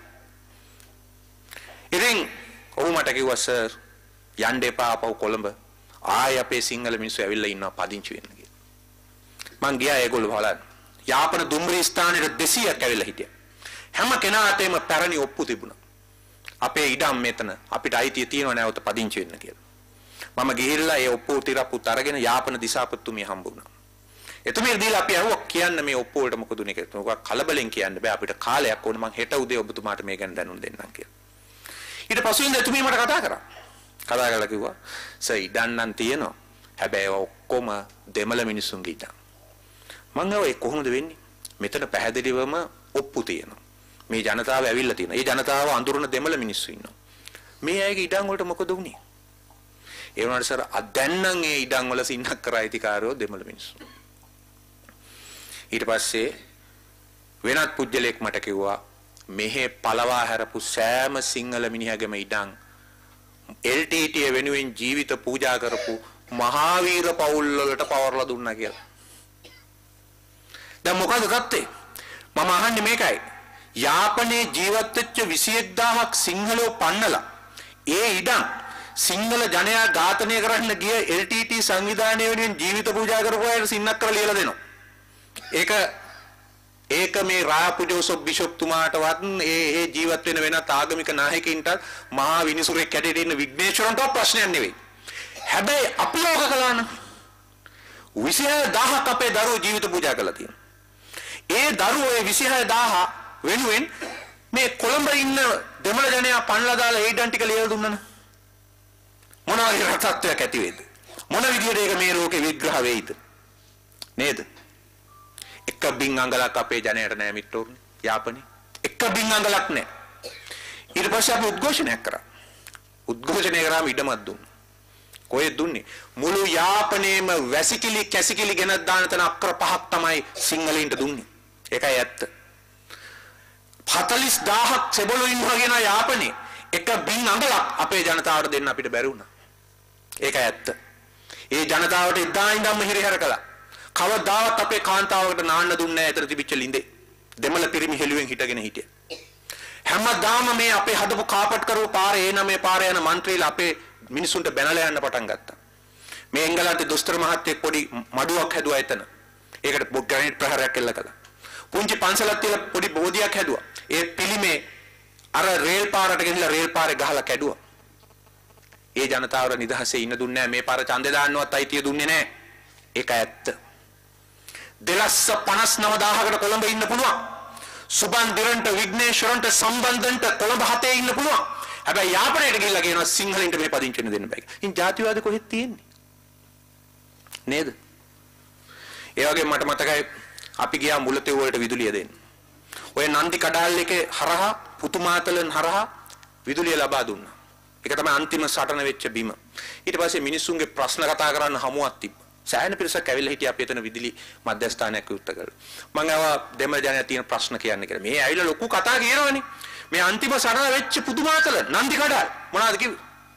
S3: ඉතින් ඔහු මට කිව්වා සර් යන්න එපා අපව කොළඹ. ආයි අපේ සිංහල මිනිස්සු ඇවිල්ලා ඉන්නවා පදිංචි වෙන්න කියලා. මං ගියා ඒගොල්ලෝ බලන්න. යාපන දුම්රිය ස්ථානෙට දෙසීයක් ඇවිල්ලා හිටියා. හැම කෙනාටම පැරණි ඔප්පු තිබුණා. අපේ ඉඩම් මෙතන අපිට අයිතිය තියෙනවා නැවත පදිංචි වෙන්න කියලා. මම ගිහිල්ලා ඒ ඔප්පු තිරප්පුත් අරගෙන යාපන දිසාපතිතුමිය හම්බ වුණා. එතුමිය දීලා අපි අහුවා කියන්න මේ ඔප්පු වලට මොකද උනේ කියලා. මොකක් කලබලෙන් කියන්න බෑ අපිට කාලයක් ඕන මං හෙට උදේ ඔබතුමාට මේ ගැන දැනුම් දෙන්නම් කියලා. ඊට පස්සේ ඉඳන් එතුමිය මට කතා කරා. කතා කරලා කිව්වා සර් ඉඩම් නම් තියෙනවා. හැබැයි ඔක්කොම දෙමළ මිනිස්සුන්ගේ ඉඩම්. මං ගාව ඒ කොහොමද වෙන්නේ? මෙතන පැහැදිලිවම ඔප්පු තියෙනවා. මේ ජනතාව ඇවිල්ලා තියෙනවා. ඒ ජනතාව අඳුරන දෙමළ මිනිස්සු ඉන්නවා. මේ අයගේ ඉඩම් වලට මොකද උනේ? ඒ වුණාට සර් දැන් නම් ඒ ඉඩම් වල සින්නක් කරා අයිතිකාරයෝ දෙමළ මිනිස්සු. ඊට පස්සේ වෙනත් පුජ්‍යලෙක් මට කිව්වා මෙහෙ පළවා හැරපු සෑම සිංහල මිනිහගේම ඉඩම් එල් ටී ටී වෙනුවෙන් ජීවිත පූජා කරපු මහාවීර පවුල් වලට පවර්ලා දුන්නා කියලා. දැන් මොකද ගත්තේ? මම අහන්නේ මේකයි. යාපනයේ ජීවත් වෙච්ච විසිඑක් දහසක් සිංහලෝ පන්නලා ඒ ඉඩම් සිංහල ජනයා ඝාතනය කරන්න ගිය එල් ටී ටී සංවිධානය වෙනුවෙන් ජීවිත පූජා කරපු අයට සින්නක් කරලා ලියලා දෙනවා. ඒක ඒක මේ රාපු ජෝසප් බිෂොප් තුමාටවත් ඒ ඒ ජීවත් වෙන වෙනත් ආගමික නායකයින්ට මහා විනිසුරේ කැඩෙට ඉන්න විග්නේශ්වරන්ට ප්‍රශ්නයක් නෙවෙයි. හැබැයි අපි ඕක කළා නම් විසිහය දහසක් අපේ දරුවෝ ජීවිත පූජා කළා තියෙනවා. ඒ දරුවෝ ඒ විසිහය දහස වෙනුවෙන් මේ කොළඹ ඉන්න දෙමළ ජනයා පන්ලා දාලා ඒ ඩන් ටික ලියලා දුන්නා මොන වගේ රටත්වයක් ඇති වේද? මොන විදියට ඒක මේ රෝගේ විග්‍රහ වෙයිද? නේද? එක බින් අඟලක් අපේ ජනයට නෑ මිත්‍රෝනේ යාපනේ. එක බින් අඟලක් නෑ. ඊට පස්සේ අපි උද්ඝෝෂණයක් කරා. උද්ඝෝෂණය කරාම ඉඩමක් දුන්නා. කොහෙද දුන්නේ? මුළු යාපනයේම වැසිකිලි කැසිකිලි ගෙනත් දාන තැන අක්කර පහක් තමයි සිංහලයින්ට දුන්නේ. ඒකයි ඇත්ත. හතළිස් දහසක් සෙබළු ඉන්නවා කියන යාපනේ එක බින් අඟලක් අපේ ජනතාවට දෙන්න අපිට බැරි වුණා. ඒකයි ඇත්ත. ඒ ජනතාවට එදා ඉඳන්ම හිරිහැර කළා. කවදාවත් අපේ කාන්තාවකට නාන්න දුන්නේ නැහැ ඇතර තිබිච්ච ලිඳේ. දෙමළ පිරිමි හෙළුවෙන් හිටගෙන හිටියා. හැමදාම මේ අපේ හදපු කාපට් කරපු පාරේ ඒ නමේ පාරේ යන മന്ത്രിලා අපේ මිනිසුන්ට බැනලා යන්න පටන් ගත්තා. මේ එංගලන්තේ දොස්තර මහත්තයෙක් පොඩි මඩුවක් හැදුවා එතන. ඒකට ග්‍රැනයිට් ප්‍රහාරයක් එල්ල කළා. පුංචි පන්සලක් තියලා පොඩි බෝධියක් හැදුවා. ඒ පිළිමේ අර රේල් පාරට ගෙනිලා රේල් පාරේ ගහලා කැඩුවා. ඒ ජනතාවට නිදහසේ ඉන්න දුන්නේ නැහැ. මේ පාර ඡන්දේ දාන්නවත් අයිතිය දුන්නේ නැහැ. ඒක ඇත්ත. දෙලස්ස පනස් නව දාහකට කොළඹ ඉන්න පුළුවන්. සුබන්දිරන්ට විග්නේශ්වරන්ට සම්බන්ධන්ට කොළඹ හතේ ඉන්න පුළුවන්. හැබැයි යාපනයට ගිහිල්ලා කියනවා සිංහලෙන්ට මේ පදිංචි වෙන්න දෙන්න බෑ. ඉතින් ජාතිවාද කොහෙද තියෙන්නේ? නේද? ඒ වගේ මට මතකයි අපි ගියා මුලතේ වලට විදුලිය දෙන්න. ඔය නන්දි කඩාල් එකේ හරහා පුතුමාතලන් හරහා විදුලිය ලබා දුන්නා. ඒක තමයි අන්තිම සටන වෙච්ච බිම. ඊට පස්සේ මිනිස්සුන්ගේ ප්‍රශ්න කතා කරන්න හමුවක් තිබ්බා. සෑහෙන පිරිසක් ඇවිල්ලා හිටියා අපි එතන විදුලි මධ්‍යස්ථානයක් විවෘත කරලා. මම ආවා දෙමළ ජනයා තියෙන ප්‍රශ්න කියන්න කියලා. මේ ඇවිල්ලා ලොකු කතා කියනවනේ. මේ අන්තිම සටන වෙච්ච පුදුමාතල නන්දි කඩාල් මොනවද කිව්වේ?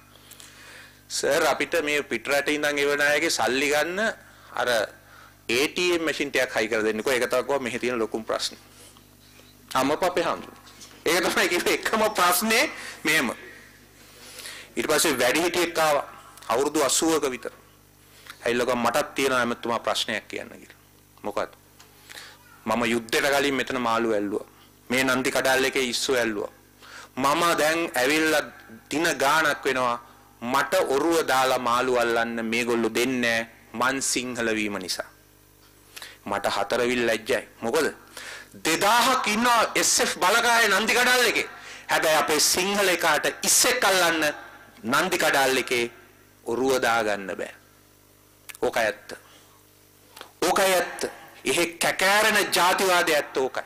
S3: සර් අපිට මේ පිටරට ඉඳන් එවන අයගේ සල්ලි ගන්න අර ඒ ටී එම් මැෂින් ටිකක් හයි කර දෙන්නකෝ. ඒක තමයි කොහොම මෙහි තියෙන ලොකුම ප්‍රශ්නේ. අම්මපා පෙහඳු. ඒක තමයි කිව්වේ එකම ප්‍රශ්නේ මෙහෙම. ඊට පස්සේ වැඩි හිටියෙක් ආවා. අවුරුදු අසූවක විතර. ඇයිලක මටත් තියෙනවා එමෙතුමා ප්‍රශ්නයක් කියන්න කියලා. මොකක්ද? මම යුද්ධයට කලින් මෙතන මාළු ඇල්ලුවා. මේ නන්දි කඩාල් එකේ ඉස්සු ඇල්ලුවා. මම දැන් ඇවිල්ලා දින ගාණක් වෙනවා මට ඔරුව දාලා මාළු අල්ලන්න මේගොල්ලෝ දෙන්නේ මං සිංහල වීම නිසා. මට හතරවිල් ලැජ්ජයි. මොකද දෙදාහක් ඉන්නවා එස් එෆ් බලකායේ නන්දි කඩාල් එකේ. හැබැයි අපේ සිංහල එකාට ඉස්සෙක් අල්ලන්න නන්දි කඩාල් එකේ ඔරුව දාගන්න බෑ. ඕකයි ඇත්ත. ඕකයි ඇත්ත. එහෙ කැකෑරෙන ජාතිවාදය ඇත්ත ඕකයි.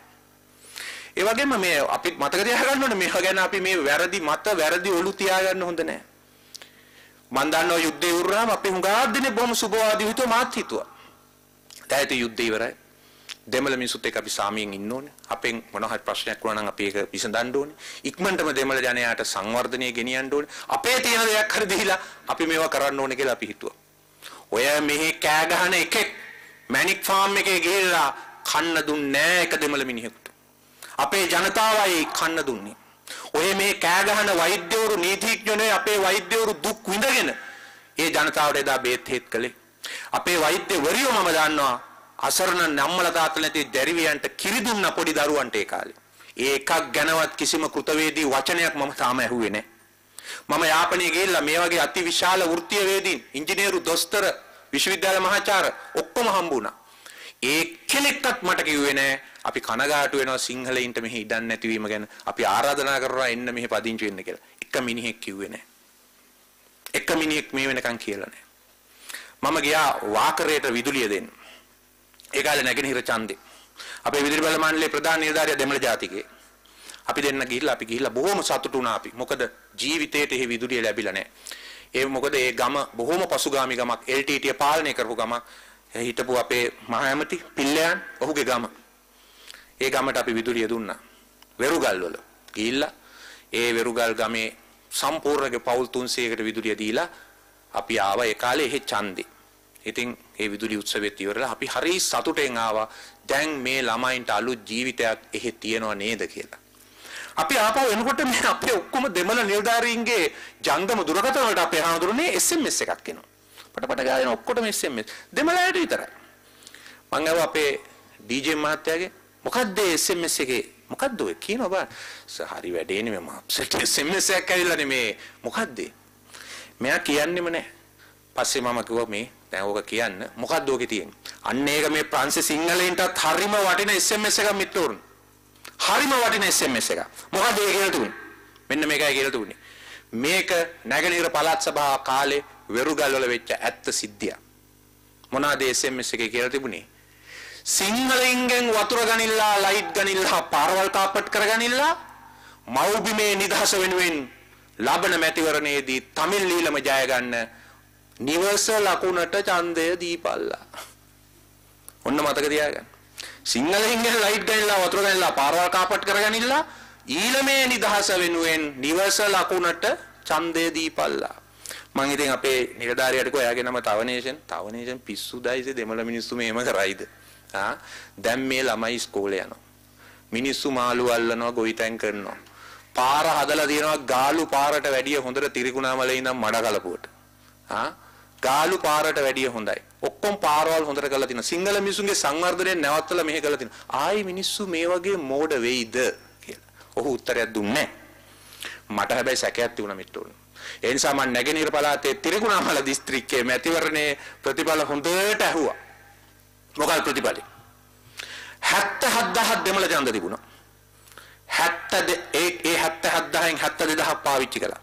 S3: ඒ වගේම මේ අපි මතක තියාගන්න ඕනේ මේවා ගැන අපි මේ වැරදි මත වැරදි ඔලු තියාගන්න හොඳ නැහැ. මම දන්නවා යුද්ධය ඉවරනම අපි හුඟා දිනේ බොහොම සුබවාදී හිතුවා මාත් හිතුවා. දැන් යුද්ධය ඉවරයි. දෙමළ මිනිසුත් එක්ක අපි සාමියෙන් ඉන්න ඕනේ. අපෙන් මොනවා හරි ප්‍රශ්නයක් වුණා නම් අපි ඒක විසඳන්න ඕනේ. ඉක්මනටම දෙමළ ජනයාට සංවර්ධනය ගෙනියන්න ඕනේ. අපේ තියෙන දෙයක් හරි දීලා අපි මේවා කරන්න ඕනේ කියලා අපි හිතුවා. ඔය මෙහි කෑ ගහන එකෙක් මැනික් ෆාම් එකේ ගිහිල්ලා කන්න දුන්නේ නැහැ එක දෙමළ මිනිහෙකුට. අපේ ජනතාවයි කන්න දුන්නේ. ඔය මේ කෑ ගහන වෛද්‍යවරු නීතිඥයෝ අපේ වෛද්‍යවරු දුක් විඳගෙන ඒ ජනතාවට එදා බේත් හේත් කළේ. අපේ වෛද්‍යවරියෝ මම දන්නවා අසරණ නම්මලා තාත්තලා නැති දැරිවියන්ට කිරි දුන්න පොඩි දරුවන්ට ඒ කාලේ. ඒ එකක් ගැනවත් කිසිම කෘතවේදී වචනයක් මම තාම ඇහුවේ නැහැ. මම යාපනයේ ගිහිල්ලා මේ වගේ අතිවිශාල වෘත්තීය වේදීන් ඉංජිනේරු දොස්තර විශ්වවිද්‍යාල මහාචාර්ය ඔක්කොම හම්බුණා. ඒ කෙනෙක්වත් මට කිව්වේ නැහැ අපි කනගාටු වෙනවා සිංහලයින්ට මෙහි ඉඩක් නැතිවීම ගැන. අපි ආරාධනා කරනවා එන්න මෙහි පදිංචි වෙන්න කියලා. එක මිනිහෙක් කිව්වේ නැහැ. එක මිනිහෙක් මේ වෙනකන් කියලා නැහැ. මම ගියා වාකරේට විදුලිය දෙන්න. ඒ කාලේ නැගෙනහිර ඡන්දේ. අපේ විදුලි බල මණ්ඩලයේ ප්‍රධාන නිලධාරියා දෙමළ ජාතිකයෙක්. අපි දෙන්න ගිහිල්ලා අපි ගිහිල්ලා බොහොම සතුටු වුණා අපි. මොකද ජීවිතේට එහෙ විදුලිය ලැබිලා නැහැ. ඒ මොකද ඒ ගම බොහොම පසුගාමි ගමක්. එල් ටී ටී පාලනය කරපු ගමක්. හිටපු අපේ මහ ඇමති පිල්ලයන් ඔහුගේ ගම. ඒ ගමට අපි විදුලිය දුන්නා. වෙරුගල් වල ගිහිල්ලා ඒ වෙරුගල් ගමේ සම්පූර්ණගේ පවුල් තුන්සීයකට විදුලිය දීලා අපි ආවා ඒ කාලේ එහෙ ඡන්දේ. ඉතින් ඒ විදුලි උත්සවෙත් ඉවරලා අපි හරි සතුටෙන් ආවා. දැන් මේ ළමයින්ට අලුත් ජීවිතයක් එහෙ තියෙනව නේද කියලා. අපි ආපහු එනකොට මේ අපේ ඔක්කොම දෙමළ නිලධාරීන්ගේ ජංගම දුරකථන වලට අපේ හාමුදුරනේ එස් එම් එස් එකක් එනවා. පටපට ගාගෙන ඔක්කොටම එස් එම් එස්. දෙමළ අයට විතරයි. මං ආව අපේ ඩී ජේ මහත්තයාගේ මොකද්ද එස් එම් එස් එකේ මොකද්ද ඔය කියනවා බා. හරි වැඩේනේ මේ අප්සෙට් එස් එම් එස් එකක් ඇවිල්ලානේ මේ මොකද්ද? මෙයා කියන්නෙම නැහැ. පස්සේ මම කිව්වා මේ දැන් ඕක කියන්න මොකද්ද ඕකේ තියෙන්නේ? අන්න ඒක මේ ප්‍රංශ සිංහලෙන්ටත් හරිම වටින එස් එම් එස් එකක් මිත්‍රවරුන්. හරිම වටින එස් එම් එස් එකක්. මොකද ඒක කියලා තුනේ? මෙන්න මේකයි කියලා තුනේ. මේක නැගෙනහිර පළාත් සභාව කාලේ වෙරුගල් වල වෙච්ච ඇත්ත සිද්ධිය. මොනවාද එස් එම් එස් එකේ කියලා තිබුණේ? සිංහලෙන්ගෙන් වතුර ගනිල්ලා ලයිට් ගනිල්ලා පාරවල් කාපට් කරගනිල්ලා මව්බිමේ නිදහස වෙනුවෙන් ලබන මැතිවරණයේදී තමිල් ලීලම ජය ගන්න නිවස ලකුණට ඡන්දය දීපල්ලා. ඔන්න මතක තියාගන්න. සිංහලෙන්ගෙන් ලයිට් ගනිල්ලා වතුර ගනිල්ලා පාරවල් කාපට් කරගනිල්ලා ඊළමේ නිදහස වෙනුවෙන් නිවස ලකුණට ඡන්දය දීපල්ලා. මං ඉතින් අපේ නිලධාරියට කිව්වා එයාගේ නම තවනේෂන්. තවනේෂන් පිස්සුදායිසේ දෙමළ මිනිස්සු මෙහෙම කරයිද? ආ දැන් මේ ළමයි ඉස්කෝලේ යනවා. මිනිස්සු මාළු අල්ලනවා ගොවිතැන් කරනවා. පාර හදලා දිනනවා ගාලු පාරට වැඩිය හොඳට තිරිකුණාමලේ ඉඳන් මඩකලපුවට. ආ ගාලු පාරට වැඩිය හොඳයි. ඔක්කොම පාරවල් හොඳට කරලා තිනවා. සිංහල මිනිසුන්ගේ සංවර්ධනය නැවත්තලා මෙහෙ කරලා තිනවා. ආයි මිනිස්සු මේ වගේ මෝඩ වෙයිද කියලා. ඔහු උත්තරයක් දුන්නේ නැහැ. මට හැබැයි සැකයක් තිබුණා මිත්‍රෝනේ. ඒ නිසා මම නැගෙනහිර පළාතේ තිරිකුණාමල දිස්ත්‍රික්කයේ මැතිවරණයේ ප්‍රතිඵල හොඳට ඇහුවා. මොකක්ද ප්‍රතිඵලය? හැත්තෑ හත්දාහක් දෙමළ ඡන්ද තිබුණා. හැත්තෑ ඒ ඒ හැත්තෑ හත්දාහෙන් හැත්තෑ දෙදාහක් පාවිච්චි කළා.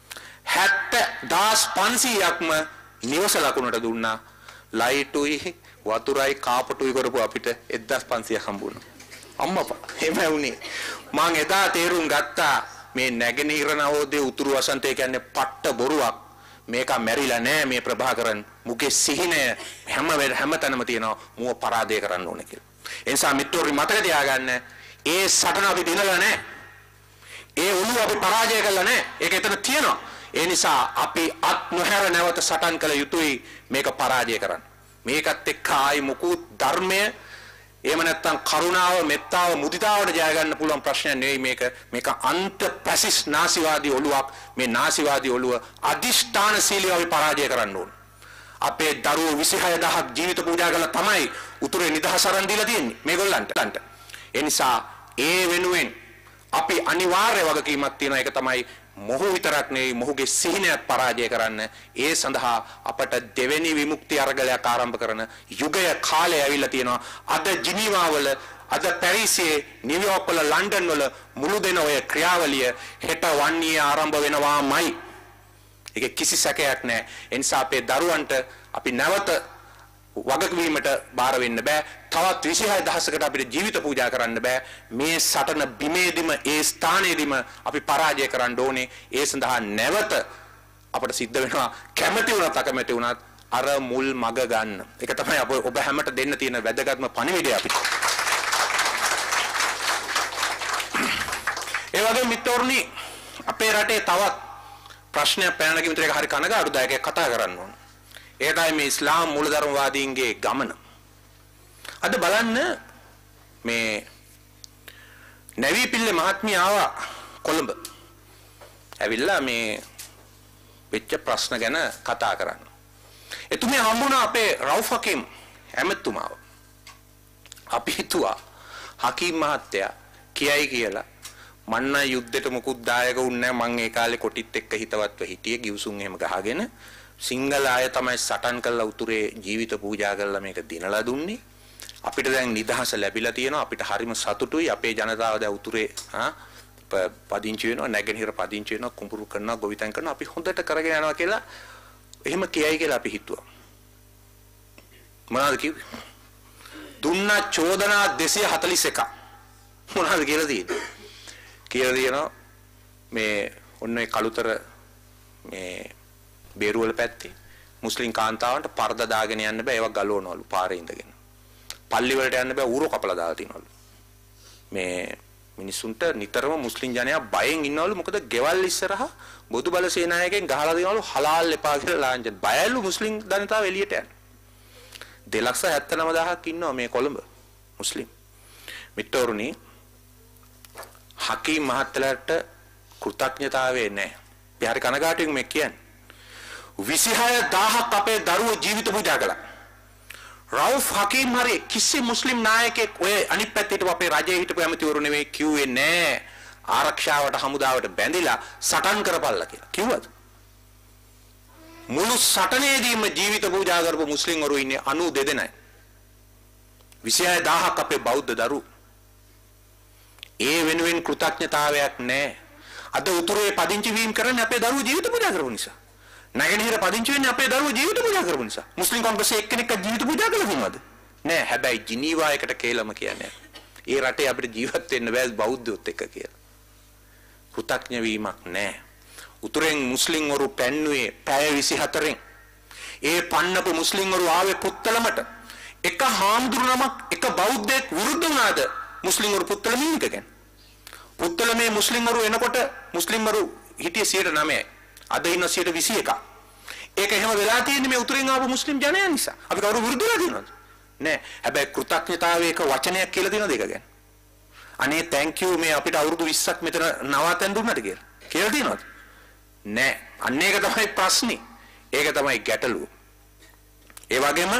S3: හැත්තෑ පන්සීයක්ම නිවස ලකුණට දුන්නා. ලයිටුයි වතුරයි කාපටුයි කරපු අපිට එක්දාස් පන්සීයක් හම්බුණා. අම්මපා එහෙම වුණේ. මං එදා තේරුම් ගත්තා මේ නැගෙනහිර නවෝදය උතුරු වසන්තය කියන්නේ පට්ට බොරුවක්. මේක මැරිලා නෑ මේ ප්‍රභාකරන්. මුගේ සිහිනය හැම හැමතැනම තියෙනවා. මුව පරාදය කරන්න ඕනේ කියලා. ඒ නිසා මිත්‍රෝරි මතක තියාගන්න ඒ සටන අපි දිනලා නෑ. ඒ ඔළුව අපි පරාජය කළා නෑ. ඒක එතන තියෙනවා. ඒ නිසා අපි අත් නොහැර නැවත සටන් කළ යුතුයි මේක පරාජය කරන්න. මේකත් එක්ක ආයි මුකුත් ධර්මය එහෙම නැත්නම් කරුණාව මෙත්තාව මුදිතාවට ජය ගන්න පුළුවන් ප්‍රශ්නයක් නෙවෙයි මේක. මේක අන්ත පැසිස් නාසිවාදී ඔළුවක්. මේ නාසිවාදී ඔළුව අදිෂ්ඨානශීලීව අපි පරාජය කරන්න ඕන. අපේ දරුවෝ විසිහය දහසක් ජීවිත පූජා කරලා තමයි උතුරේ නිදහස අරන් දීලා තියෙන්නේ මේගොල්ලන්ට. ඒ නිසා ඒ වෙනුවෙන් අපි අනිවාර්ය වගකීමක් තියෙනවා. ඒක තමයි මොහු විතරක් නෙවෙයි මොහුගේ සිහිනයත් පරාජය කරන්න. ඒ සඳහා අපට දෙවෙනි විමුක්ති අරගලයක් ආරම්භ කරන යුගය කාලය ඇවිල්ලා තියෙනවා. අද ජිනීවා වල, අද පැරිසියේ, නිව්යෝක් වල, ලන්ඩන් වල මුළු දෙන ඔය ක්‍රියාවලිය හෙට වන්නේ ආරම්භ වෙනවාමයි. ඒක කිසි සැකයක් නැහැ. ඒ නිසා අපේ දරුවන්ට අපි නැවත වගකීමට බාර වෙන්න බෑ. තවත් විසිහය දහසකට අපිට ජීවිත පූජා කරන්න බෑ. මේ සටන බිමේදීම, ඒ ස්ථානයේදීම අපි පරාජය කරන්න ඕනේ. ඒ සඳහා නැවත අපට සිද්ධ වෙනවා කැමැති වුණත් අකමැති වුණත් අර මුල් මග ගන්න. ඒක තමයි අප ඔබ හැමට දෙන්න තියෙන වැදගත්ම පණිවිඩය අපිට. ඒ වගේ මිත්‍රෝනි අපේ රටේ තවත් ප්‍රශ්නයක් පැනනගින් විතර එක හරි කනගාටුදායක කතා කරන්න ඕන. ඒකයි මේ ඉස්ලාම් මූලධර්මවාදීන්ගේ ගමන. අද බලන්න මේ නැවී පිල්ලේ මහත්මිය ආවා කොළඹ. ඇවිල්ලා මේ වෙච්ච ප්‍රශ්න ගැන කතා කරන්න. එතුමිය හම්බුණා අපේ රවුෆ් හකීම් ඇමතුමාව. අපි හිතුවා හකීම් මහත්තයා කියයි කියලා. මන්න යුද්ධෙට මුකුත් දායක වුණේ නැහැ. මං ඒ කාලේ කොටිත් එක්ක හිතවත්ව හිටියේ. ගිවිසුම් එහෙම ගහගෙන සිංගල අය තමයි සටන් කළා උතුරේ ජීවිත පූජා කරලා මේක දිනලා දුන්නේ. අපිට දැන් නිදහස ලැබිලා තියෙනවා. අපිට හරිම සතුටුයි. අපේ ජනතාව දැන් උතුරේ ආ පදිංචි වෙනවා, නැගෙනහිර පදිංචි වෙනවා, කුඹුරු කරනවා, ගොවිතැන් කරනවා. අපි හොඳට කරගෙන යනවා කියලා එහෙම කියයි කියලා අපි හිතුවා. මොනවද කිව්වේ? දුන්නා චෝදනා දෙසිය හතළිස් එක. මොනවද කියලා තියෙන්නේ? කියලා තියෙනවා මේ ඔන්න ඒ කළුතර මේ බේරුවල පැත්තේ මුස්ලිම් කාන්තාවන්ට පර්ද දාගෙන යන්න බෑ. ඒවා ගලවනවලු පාරේ ඉඳගෙන. පල්ලි වලට යන්න බෑ. ඌරෝ කපලා දාලා තිනවලු. මේ මිනිසුන්ට නිතරම මුස්ලිම් ජනයා බයෙන් ඉන්නවලු. මොකද ගෙවල් ඉස්සරහා බොදු බල සේනායකෙන් ගහලා දෙනවලු හලාල් එපා කියලා ලාංඡන. බයලු මුස්ලිම් ජනතාව එළියට යන්න. දෙලක්ෂ හැත්තනව දහසක් ඉන්නවා මේ කොළඹ මුස්ලිම්. මිත්‍රෝරුනි හකීම් මහත්තයාට කෘතඥතාවය නැහැ. බිහාර කනගාටුවෙන් මේ කියන්නේ. විසිහය දහසක් අපේ දරුවෝ ජීවිත පූජා කළා. රවුෆ් හකීම් හරි කිසි මුස්ලිම් නායකයෙක් ඔය අනිත් පැත්තේ අපේ රජයේ හිටපු ඇමතිවරු නෙවෙයි කිව්වේ නෑ ආරක්ෂාවට හමුදාවට බැඳිලා සටන් කරපල්ලා කියලා. කිව්වද? මුළු සටනේදීම ජීවිත පූජා කරපු මුස්ලිම්වරු ඉන්නේ අනූ දෙදෙනයි. විසිහය දහසක් අපේ බෞද්ධ දරුවෝ. ඒ වෙනුවෙන් කෘතඥතාවයක් නැහැ. අද උතුරේ පදිංචි වීම කරන්නේ අපේ දරුවෝ ජීවිත පූජා කරපු නිසා. නැගෙනහිර පදිංචි වෙන්නේ අපේ දරුවෝ ජීවිත පූජා කරපු නිසා. මුස්ලිම් කොංග්‍රසයේ එක්කෙනෙක් ජීවිත පූජා කළා කොහොමද? නෑ. හැබැයි ජිනීවා එකට කේලම කියන්නේ. ඒ රටේ අපිට ජීවත් වෙන්න බෑ බෞද්ධයොත් එක්ක කියලා. කෘතඥ වීමක් නෑ. උතුරෙන් මුස්ලිම්වරු පැන්නුවේ පැය විසිහතරෙන්. ඒ පන්නපු මුස්ලිම්වරු ආවේ පුත්තලමට. එක හාමුදුරුවමක් එක බෞද්ධයෙක් විරුද්ධ වුණාද? මුස්ලිම්වරු පුත්තලමින් එකගෙන. පුත්තලමේ මුස්ලිම්වරු එනකොට මුස්ලිම්වරු හිටියේ සියයට නවයයි. අද ඉන්න සියයට විසි එකක්. ඒක එහෙම වෙලා තියෙන්නේ මේ උතුරෙන් ආපු මුස්ලිම් ජනයා නිසා. අපි කවුරු විරුද්ධලා තියෙනවද? නෑ. හැබැයි කෘතඥතාවයේ එක වචනයක් කියලා තියෙනවද ඒක ගැන? අනේ thank you මේ අපිට අවුරුදු විස්සක් මෙතන නවාතැන් දුන්නට කියලා. කියලා තියෙනවද? නෑ. අන්න ඒක තමයි ප්‍රශ්නේ. ඒක තමයි ගැටලුව. ඒ වගේම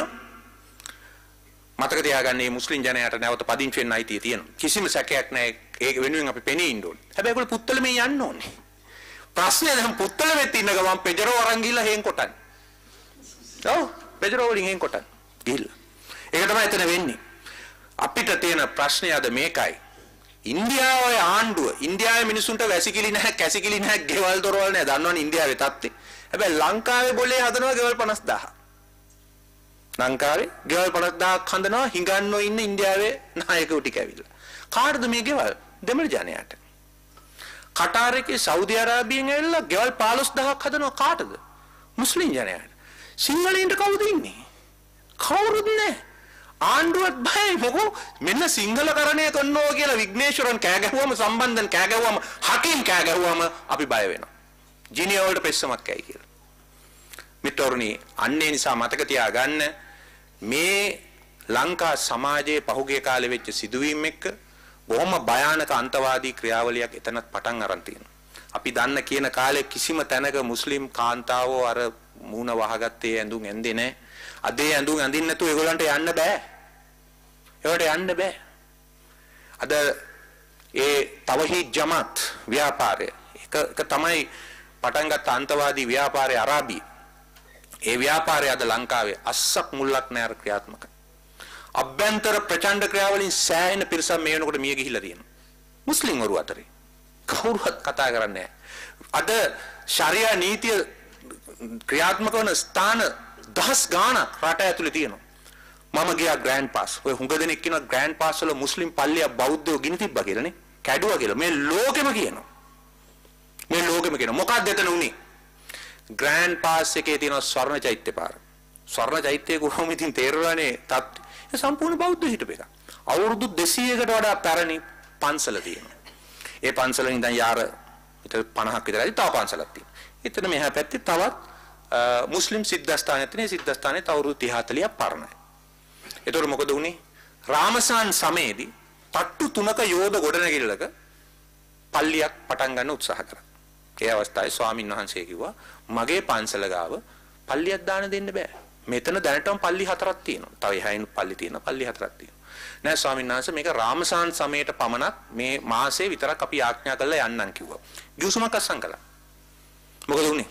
S3: මතක තියාගන්න මේ මුස්ලිම් ජනයාට නැවත පදිංචි වෙන්න අයිතිය තියෙනවා. කිසිම සැකයක් නැහැ. ඒක වෙනුවෙන් අපි පෙනී ඉන්න ඕනේ. හැබැයි ඒගොල්ලෝ පුත්තල මේ යන්න ඕනේ. ප්‍රශ්නේ දැන් පුත්තල වෙත් ඉන්න ගමන් පෙජරෝ අරන් ගිහලා හේන් කොටන්නේ. ඔව් පෙජරෝ වලින් හේන් කොටන්නේ. ගිහලා. ඒක තමයි එතන වෙන්නේ. අපිට තියෙන ප්‍රශ්නේ අද මේකයි. ඉන්දියාවේ ආණ්ඩුව ඉන්දියාවේ මිනිසුන්ට වැසිකිලි නැහැ, කැසිකිලි නැහැ, ගෙවල් දොරවල් නැහැ. දන්නවනේ ඉන්දියාවේ තත්ත්වය. හැබැයි ලංකාවේ බොලේ හදනවා ගෙවල් පනස් දාහක්. ලංකාවේ ගෙවල් පනස් දාහක් හදනවා හිඟන්නෝ ඉන්න ඉන්දියාවේ නායකයෝ ටික ඇවිල්ලා. කාටද මේ ගෙවල්? දෙමළ ජනයාට. කටාර් එකේ සෞදි අරාබියෙන් ඇවිල්ලා ගෙවල් පහළොස් දහසක් හදනවා කාටද? මුස්ලිම් ජනයාට. සිංහලයින්ට කවුද ඉන්නේ? කවුරුත් නැහැ. ආණ්ඩුවත් බයයි මොකෝ මෙන්න සිංහලකරණය කරනවා කියලා විග්නේශ්වරන් කෑ ගැහුවම සම්බන්ධන් කෑ ගැහුවම හකීම් කෑ ගැහුවම අපි බය වෙනවා. ජිනියා වලට පෙස්සමක් කෑයි කියලා. මිත්‍රෝනි අන්නේ නිසා මතක තියාගන්න මේ ලංකා සමාජයේ පහුගිය කාලේ වෙච්ච සිදුවීම් එක්ක බොහොම භයානක අන්තවාදී ක්‍රියාවලියක් එතනත් පටන් අරන් තියෙනවා. අපි දන්න කියන කාලේ කිසිම තැනක මුස්ලිම් කාන්තාවෝ අර මූණ වහගත්තේ ඇඳුම් ඇඳේ නැහැ. අද ඒ ඇඳුම් අඳින්න නැතුව ඒගොල්ලන්ට යන්න බෑ. ඒවට යන්න බෑ. අද ඒ තවහීද් ජමාත් ව්‍යාපාරය එක එක තමයි පටන් ගත්ත අන්තවාදී ව්‍යාපාරය අරාබිය. ඒ ව්‍යාපාරය අද ලංකාවේ අස්සක් මුල්ලක් නෑර ක්‍රියාත්මක. අභ්‍යන්තර ප්‍රචණ්ඩ ක්‍රියාවලින් සෑහෙන පිරිසක් මේ වෙනකොට මිය ගිහිල්ලා තියෙනවා. මුස්ලිම් වරු අතරේ. කවුරුවත් කතා කරන්නේ නැහැ. අද ශරියා නීතිය ක්‍රියාත්මක වන ස්ථාන දහස් ගාණක් රට ඇතුලේ තියෙනවා. මම ගියා ග්‍රෑන්ඩ් පාස්. ඔය හුඟ දෙනෙක් කියනවා ග්‍රෑන්ඩ් පාස් වල මුස්ලිම් පල්ලියක් බෞද්ධයෝ ගිනි තිබ්බා කියලානේ. කැඩුවා කියලා. මේ ලෝකෙම කියනවා. මේ ලෝකෙම කියනවා. මොකක්ද එතන උනේ? ග්‍රෑන්ඩ් පාස් එකේ තියෙන ස්වර්ණ චෛත්‍ය පාර. ස්වර්ණ චෛත්‍යයේ කොහොම ඉතින් තේරෙලානේ තත් ඒ සම්පූර්ණ බෞද්ධ හිටපු එක. අවුරුදු දෙසීයකට වඩා පැරණි පන්සල තියෙනවා. ඒ පන්සලෙන් ඉඳන් යාර විතර පනහක් විතරයි තව පන්සලක් තියෙනවා. එතන මෙහා පැත්තේ තවත් මුස්ලිම් සිද්ධාස්ථානයක් තියෙනවා. සිද්ධාස්ථානේ තව අවුරුදු තිහ හතලියක් පරණයි. ඒතකොට මොකද වුනේ? රාමසාන් සමයේදී තට්ටු තුනක යෝධ ගොඩනැගිල්ලක පල්ලියක් පටන් ගන්න උත්සාහ කරා. ඒ අවස්ථාවේ ස්වාමින් වහන්සේ කිව්වා මගේ පන්සල ගාව පල්ලියක් දාන්න දෙන්න බෑ. මෙතන දැනටම පල්ලි හතරක් තියෙනවා. තව එහායින් පල්ලි තියෙනවා. පල්ලි හතරක් තියෙනවා. නෑ ස්වාමීන් වහන්සේ මේක රාමසාන් සමයට පමණක් මේ මාසේ විතරක් අපි ආඥා කරලා යන්නම් කිව්වා. ගිවිසුමක් අත්සන් කළා. මොකද උනේ?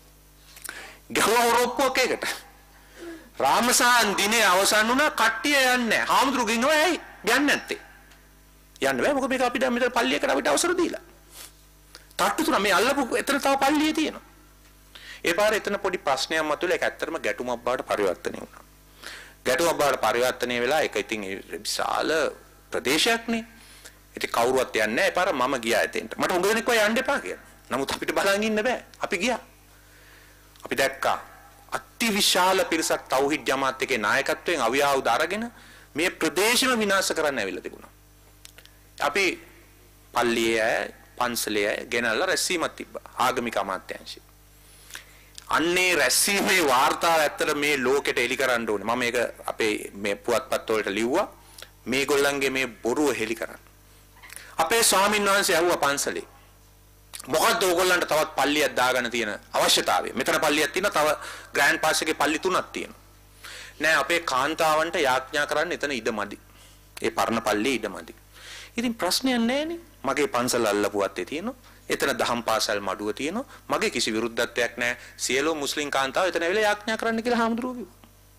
S3: ගහුවා ඔරොප්පුවක් එකට. රාමසාන් දිනේ අවසන් වුණා කට්ටිය යන්නේ නැහැ. හාමුදුරු ගිනනවා ඇයි? යන්නේ නැත්තේ. යන්න බෑ මොකද මේක අපි දැන් මෙතන පල්ලියකට අපිට අවසර දීලා. තට්ටු තුන මේ අල්ලපු එතන තව පල්ලිය තියෙනවා. ඒ පාර එතන පොඩි ප්‍රශ්නයක් මතුවලා ඒක ඇත්තටම ගැටුමක් බවට පරිවර්තනය වුණා. ගැටුමක් බවට පරිවර්තනය වෙලා ඒක ඉතින් විශාල ප්‍රදේශයක්නේ. ඉතින් කවුරුවත් යන්නේ නැහැ. ඒ පාර මම ගියා එතෙන්ට. මට හොඟ දෙනෙක් කිව්වා යන්න එපා කියලා. නමුත් අපිට බලන් ඉන්න බෑ. අපි ගියා. අපි දැක්කා අති විශාල පිරිසක් තෞහිද් ජමාත් එකේ නායකත්වයෙන් අවියාවුද අරගෙන මේ ප්‍රදේශෙම විනාශ කරන්න ඇවිල්ලා තිබුණා. අපි පල්ලියේ අය පන්සලේ අය ගෙනල්ලා රැස්වීමක් තිබ්බා. ආගමික අමාත්‍යාංශේ. අන්නේ රැස්වීමේ වාර්තාව ඇත්තට මේ ලෝකෙට එලි කරන්න ඕනේ. මම මේක අපේ මේ පුවත්පත් වලට ලිව්වා. මේගොල්ලන්ගේ මේ බොරුව හෙලි කරන්න. අපේ ස්වාමීන් වහන්සේ ඇහුවා පන්සලේ. මොකද්ද ඕගොල්ලන්ට තවත් පල්ලියක් දාගන්න තියෙන අවශ්‍යතාවය? මෙතන පල්ලියක් තියෙනවා. තව ග්‍රෑන්ඩ් පාස් එකේ පල්ලි තුනක් තියෙනවා. නෑ අපේ කාන්තාවන්ට යාඥා කරන්න එතන ඉඩමදි. ඒ පරණ පල්ලියේ ඉඩමදි. ඉතින් ප්‍රශ්නයක් නෑනේ. මගේ පන්සල අල්ලපුවත් තියෙනවා. එතන දහම් පාසල් මඩුව තියෙනවා. මගේ කිසි විරුද්ධත්වයක් නැහැ. සියලු මුස්ලිම් කාන්තාව එතන ඇවිල්ලා යාඥා කරන්න කියලා හාමුදුරුවෝ කිව්වා.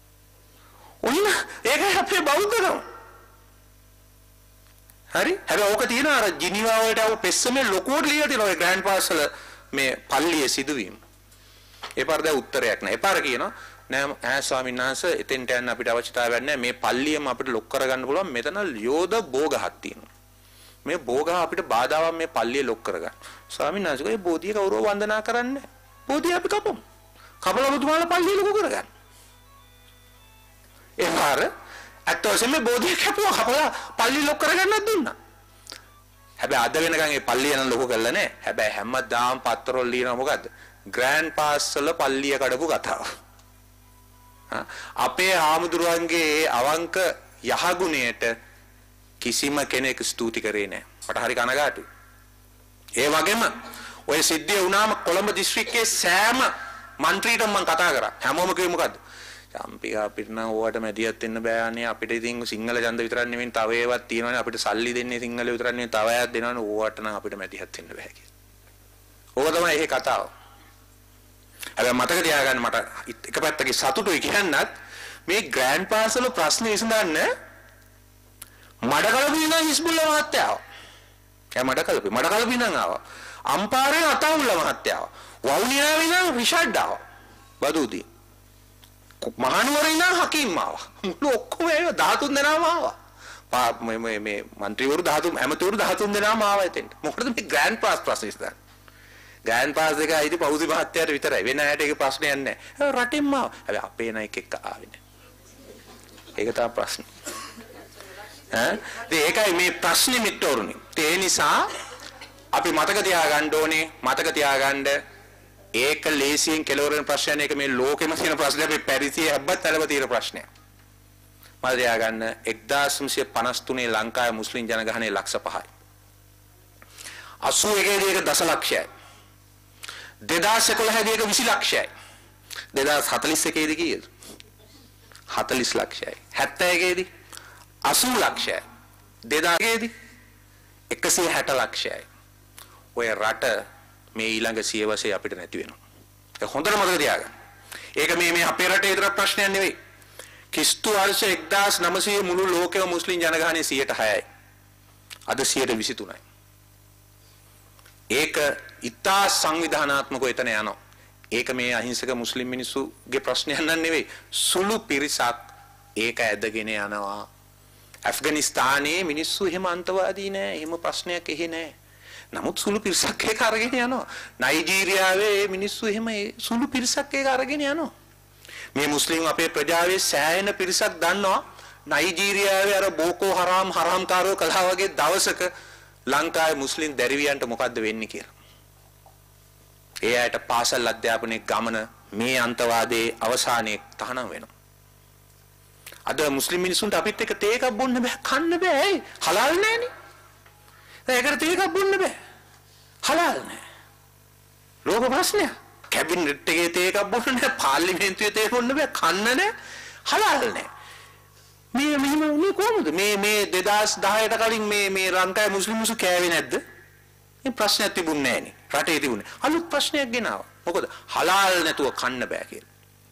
S3: ඔන්න ඒකයි අපේ බෞද්ධකම. හරි? හැබැයි ඕක තියෙනවා අර ජිනීවා වලට ආව පෙස්සමේ ලොකුවට ලියලා තියෙනවා ඒ ග්‍රෑන්ඩ් පාසල මේ පල්ලියේ සිදුවීම. ඒ පාර දැන් උත්තරයක් නැහැ. ඒ පාර කියනවා නෑ ඈ ස්වාමීන් වහන්සේ එතෙන්ට යන්න අපිට අවශ්‍යතාවයක් නැහැ. මේ පල්ලියම අපිට ලොක් කරගන්න පුළුවන්. මෙතන යෝධ භෝගහක් තියෙනවා. මේ භෝගහ අපිට බාධාවක් මේ පල්ලිය ලොක් කරගන්න. ස්වාමීන් වහන්සේ ඒ බෝධිය කවුරුව වන්දනා කරන්නේ? බෝධිය අපි කපමු. කපලා බුදුමාලා පල්ලිය ලොකු කරගන්න. ඒ පාර අත් වශයෙන් මේ බෝධිය කපුවා කපලා පල්ලිය ලොක් කරගන්නත් දුන්නා. හැබැයි අද වෙනකන් ඒ පල්ලිය නම් ලොකු කරලා නැහැ. හැබැයි හැමදාම පත්තරවල ලියනවා මොකද්ද? ග්‍රෑන්ඩ් පාස් වල පල්ලිය කඩපු කතාව. අපේ ආමුදුරුවන්ගේ අවංක යහගුණයට කිසිම කෙනෙක් ස්තුති කරේ නැහැ. මට හරි කනගාටුයි. ඒ වගේම ඔය සිද්ධිය වුණාම කොළඹ දිස්ත්‍රික්කයේ සෑම മന്ത്രിටම මම කතා කරා. හැමෝම කිව්වේ මොකද්ද? චම්පික අපිට නම් ඕවට මැදිහත් වෙන්න බෑනේ. අපිට ඉතින් සිංහල ඡන්ද විතරක් නෙවෙයි තව ඒවත් තියෙනවානේ. අපිට සල්ලි දෙන්නේ සිංහල විතරක් නෙවෙයි තව අයත් දෙනවානේ. ඕවට නම් අපිට මැදිහත් වෙන්න බෑ කියලා. ඕක තමයි ඒ කතාව. හැබැයි මතක තියාගන්න මට එක පැත්තකින් සතුටුයි කියන්නත් මේ ග්‍රෑන්ඩ් පාස් වල ප්‍රශ්න විසඳන්න මඩකලපු ඉඳන් හිස්බුල්ලා මහත්තයාව. එයා මඩකලපු මඩකලපු ඉඳන් ආවා. අම්පාරේ අතවුල්ලා මහත්තයාව. වවුනියාවේ ඉඳන් රිෂඩ් ආවා. බදුදී. මහනුවර ඉඳන් හකීම් ආවා. මුළු ඔක්කොම ඒ දහතුන් දෙනාම ආවා. මේ මේ මේ മന്ത്രിවරු දහතුන් ඇමතිවරු දහතුන් දෙනාම ආවා එතෙන්ට. මොකටද මේ ග්‍රෑන්ඩ් පාස් ප්‍රශ්න ඉස්සන්. ග්‍රෑන්ඩ් පාස් එක අයිති පෞසි මහත්තයාට විතරයි. වෙන අයට ඒක ප්‍රශ්නයක් නැහැ. රටින්ම ආවා. හැබැයි අපේ නයික් එක්ක ආවේ නැහැ. ඒක තමයි ප්‍රශ්නේ. ඈ ඒකයි මේ ප්‍රශ්නේ මිට්ටෝරුනේ. ඒ නිසා අපි මතක තියාගන්න ඕනේ මතක තියාගන්න ඒක ලේසියෙන් කෙලවරන ප්‍රශ්නයක් නෙක මේ ලෝකෙම තියෙන ප්‍රශ්නයක් මේ පැරිසියේ හැබ්බත් අලව තියෙන ප්‍රශ්නයක්. මතක තියාගන්න එක්දාස් නවසිය පනස් තුනේ ලංකාවේ මුස්ලිම් ජනගහනය ලක්ෂ පහයි. අසූ එකේ දී ඒක දසලක්ෂයයි. දෙදාස් එකොළහ දී ඒක විසි ලක්ෂයයි. දෙදාස් හතළිස් එකේ දී කීයද? හතළිස් ලක්ෂයයි. හැත්තෑ එකේ දී අසූ ලක්ෂයයි. දෙදාස් එකේ දී එකසිය හැට ලක්ෂයයි. ඔය රට මේ ඊළඟ සියවසේ අපිට නැති වෙනවා. ඒක හොඳට මතක තියාගන්න. ඒක මේ මේ අපේ රටේ විතර ප්‍රශ්නයක් නෙවෙයි. ක්‍රිස්තු වර්ෂ එක්දාස් නවසිය මුළු ලෝකෙම මුස්ලිම් ජනගහනය සියයට හයයි. අද සියයට විසි තුනයි. ඒක ඉතා සංවිධානාත්මකව එතන යනවා. ඒක මේ අහිංසක මුස්ලිම් මිනිස්සුගේ ප්‍රශ්නයක් නන් නෙවෙයි. සුළු පිරිසක් ඒක ඇදගෙන යනවා. ඇෆ්ගනිස්තානයේ මිනිස්සු එහෙම අන්තවාදී නෑ. එහෙම ප්‍රශ්නයක් එහෙ නෑ. නමුත් සුළු පිරිසක් ඒක අරගෙන යනවා. නයිජීරියාවේ මිනිස්සු එහෙම සුළු පිරිසක් ඒක අරගෙන යනවා. මේ මුස්ලිම් අපේ ප්‍රජාවේ සෑහෙන පිරිසක් දන්නවා නයිජීරියාවේ අර බෝකෝ හරාම් හරාම්කාරෝ කළා වගේ දවසක ලංකාවේ මුස්ලිම් දැරිවියන්ට මොකද්ද වෙන්නේ කියලා. ඒ අයට පාසල් අධ්‍යාපනයේ ගමන මේ අන්තවාදයේ අවසානයේ තහනම් වෙනවා. අද මුස්ලිම් මිනිසුන්ට අපිත් එක්ක තේ එකක් බොන්න බෑ, කන්න බෑ. ඇයි? හලාල් නෑනේ. ඒකට තේ එකක් බොන්න බෑ. හලාල් නෑ. ලෝක ප්‍රශ්නය. කැබිනට් එකේ තේ එකක් බොන්න නෑ, පාර්ලිමේන්තුවේ තේ බොන්න බෑ, කන්න නෑ, හලාල් නෑ. මේ මෙහෙම උනේ කොහොමද? මේ මේ දෙදාස් දහයට කලින් මේ මේ ලංකාවේ මුස්ලිම් මිනිස්සු කෑවේ නැද්ද? මේ ප්‍රශ්නයක් තිබුණේ නෑනේ. රටේ තිබුණේ. අලුත් ප්‍රශ්නයක් ගෙනාවා. මොකද හලාල් නැතුව කන්න බෑ කියලා.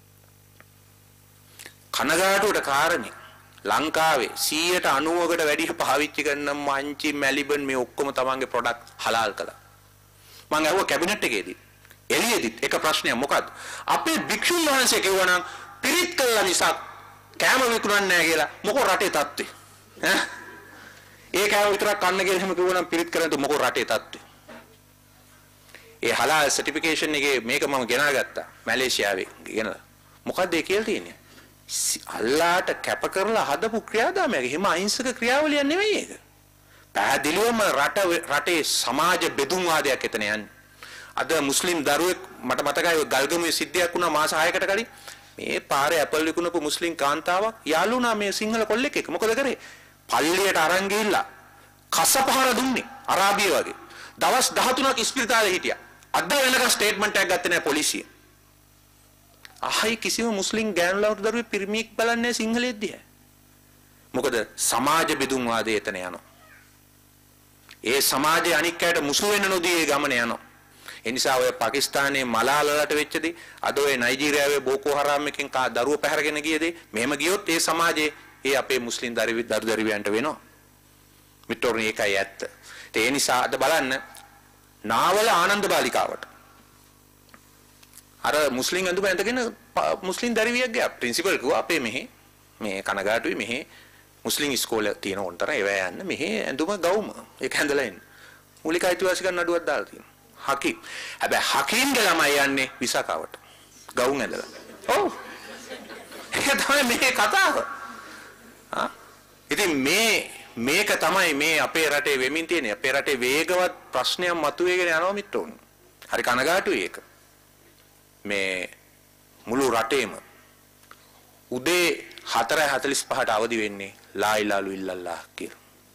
S3: කනගාටුවට කාරණේ ලංකාවේ සීයට අනූවකට වැඩිය පාවිච්චි කරන මංචි මැලිබන් මේ ඔක්කොම තමන්ගේ ප්‍රොඩක්ට් හලාල් කළා. මම අහුවා කැබිනට් එකේදී. එළියේදීත් එක ප්‍රශ්නයක් මොකද්ද? අපේ භික්ෂුන් වහන්සේ කිව්වනම් පිරිත් කළා මිසක් කෑම විකුණන්නේ නැහැ කියලා. මොකෝ රටේ තත්ත්වය? ඈ? ඒ කෑම විතරක් කන්න කියලා එහෙම කිව්වනම් පිරිත් කරන්නේ මොකෝ රටේ තත්ත්වය? ඒ හලාල් සර්ටිෆිකේෂන් එකේ මේක මම ගෙනාගත්තා මැලේසියාවේ ගෙනලා. මොකද්ද ඒ කියලා තියෙන්නේ? අල්ලාට කැප කරලා හදපු ක්‍රියාදාමයක්. එහෙම අහිංසක ක්‍රියාවලියක් නෙවෙයි ඒක. පැහැදිලිවම රට රටේ සමාජ බෙදුම් වාදයක් එතන යන්නේ. අද මුස්ලිම් දරුවෙක් මට මතකයි ගල්ගමුවේ සිද්ධියක් වුණා මාස හයකට කලින්. මේ පාරේ ඇපල් විකුණපු මුස්ලිම් කාන්තාවක් යාළුනා මේ සිංහල කොල්ලෙක් එක්ක. මොකද කරේ? පල්ලියට අරන් ගිහිල්ලා කසපහර දුන්නේ අරාබිය වගේ. දවස් දහතුනක් ඉස්පිරිතාලේ හිටියා. අද වෙනකන් ස්ටේට්මන්ට් එකක් ගත්තේ නැහැ පොලිසිය. අහයි කිසිම මුස්ලිම් ගෑනුලාට දරුවෙක් පිරිමියෙක් බලන්නේ සිංහලෙක් දිහා. මොකද සමාජ බෙදුම් වාදය එතන යනවා. ඒ සමාජයේ අනික් අයට මුසු වෙන්න නොදී ඒ ගමන යනවා. ඒ නිසා ඔය පාකිස්තානයේ මලාලලට වෙච්චදී අද ඔය නයිජීරියාවේ බෝකෝ හරාම් එකෙන් කා දරුවෝ පැහැරගෙන ගියදී මෙහෙම ගියොත් ඒ සමාජයේ ඒ අපේ මුස්ලිම් දරු දරුදරුවියන්ට වෙනවා. මිටෝරණි ඒකයි ඇත්ත. ඒ නිසා අද බලන්න නාවල ආනන්ද බාලිකාවට අර මුස්ලිම් ඇඳුම ඇඳගෙන මුස්ලිම් දරුවියෙක්ගේ ප්‍රින්සිපල් කිව්වා අපේ මෙහි මේ කනගාටුයි මෙහි මුස්ලිම් ඉස්කෝලේ තියෙන ඕනතර ඒවා යන්න මෙහි ඇඳුම ගවුම ඒක හැඳලා එන්න. මූලික අයිතිවාසිකම් නඩුවක් දාලා තියෙනවා. හකි. හැබැයි හකින්ගේ ළමයි යන්නේ විසාකාවට. ගවුම් ඇඳලා. ඔව්. ඒක තමයි මේ කතාව. ආ ඉතින් මේ මේක තමයි මේ අපේ රටේ වෙමින් තියෙන්නේ. අපේ රටේ වේගවත් ප්‍රශ්නයක් මතුවේගෙන යනවා මිත්‍රෝනි. හරි කනගාටුයි ඒක. මේ මුළු රටේම උදේ හතර හතලිස් පහට අවදි වෙන්නේ ලා ඉලාහා ඉල්ලල්ලාහ් කියලා.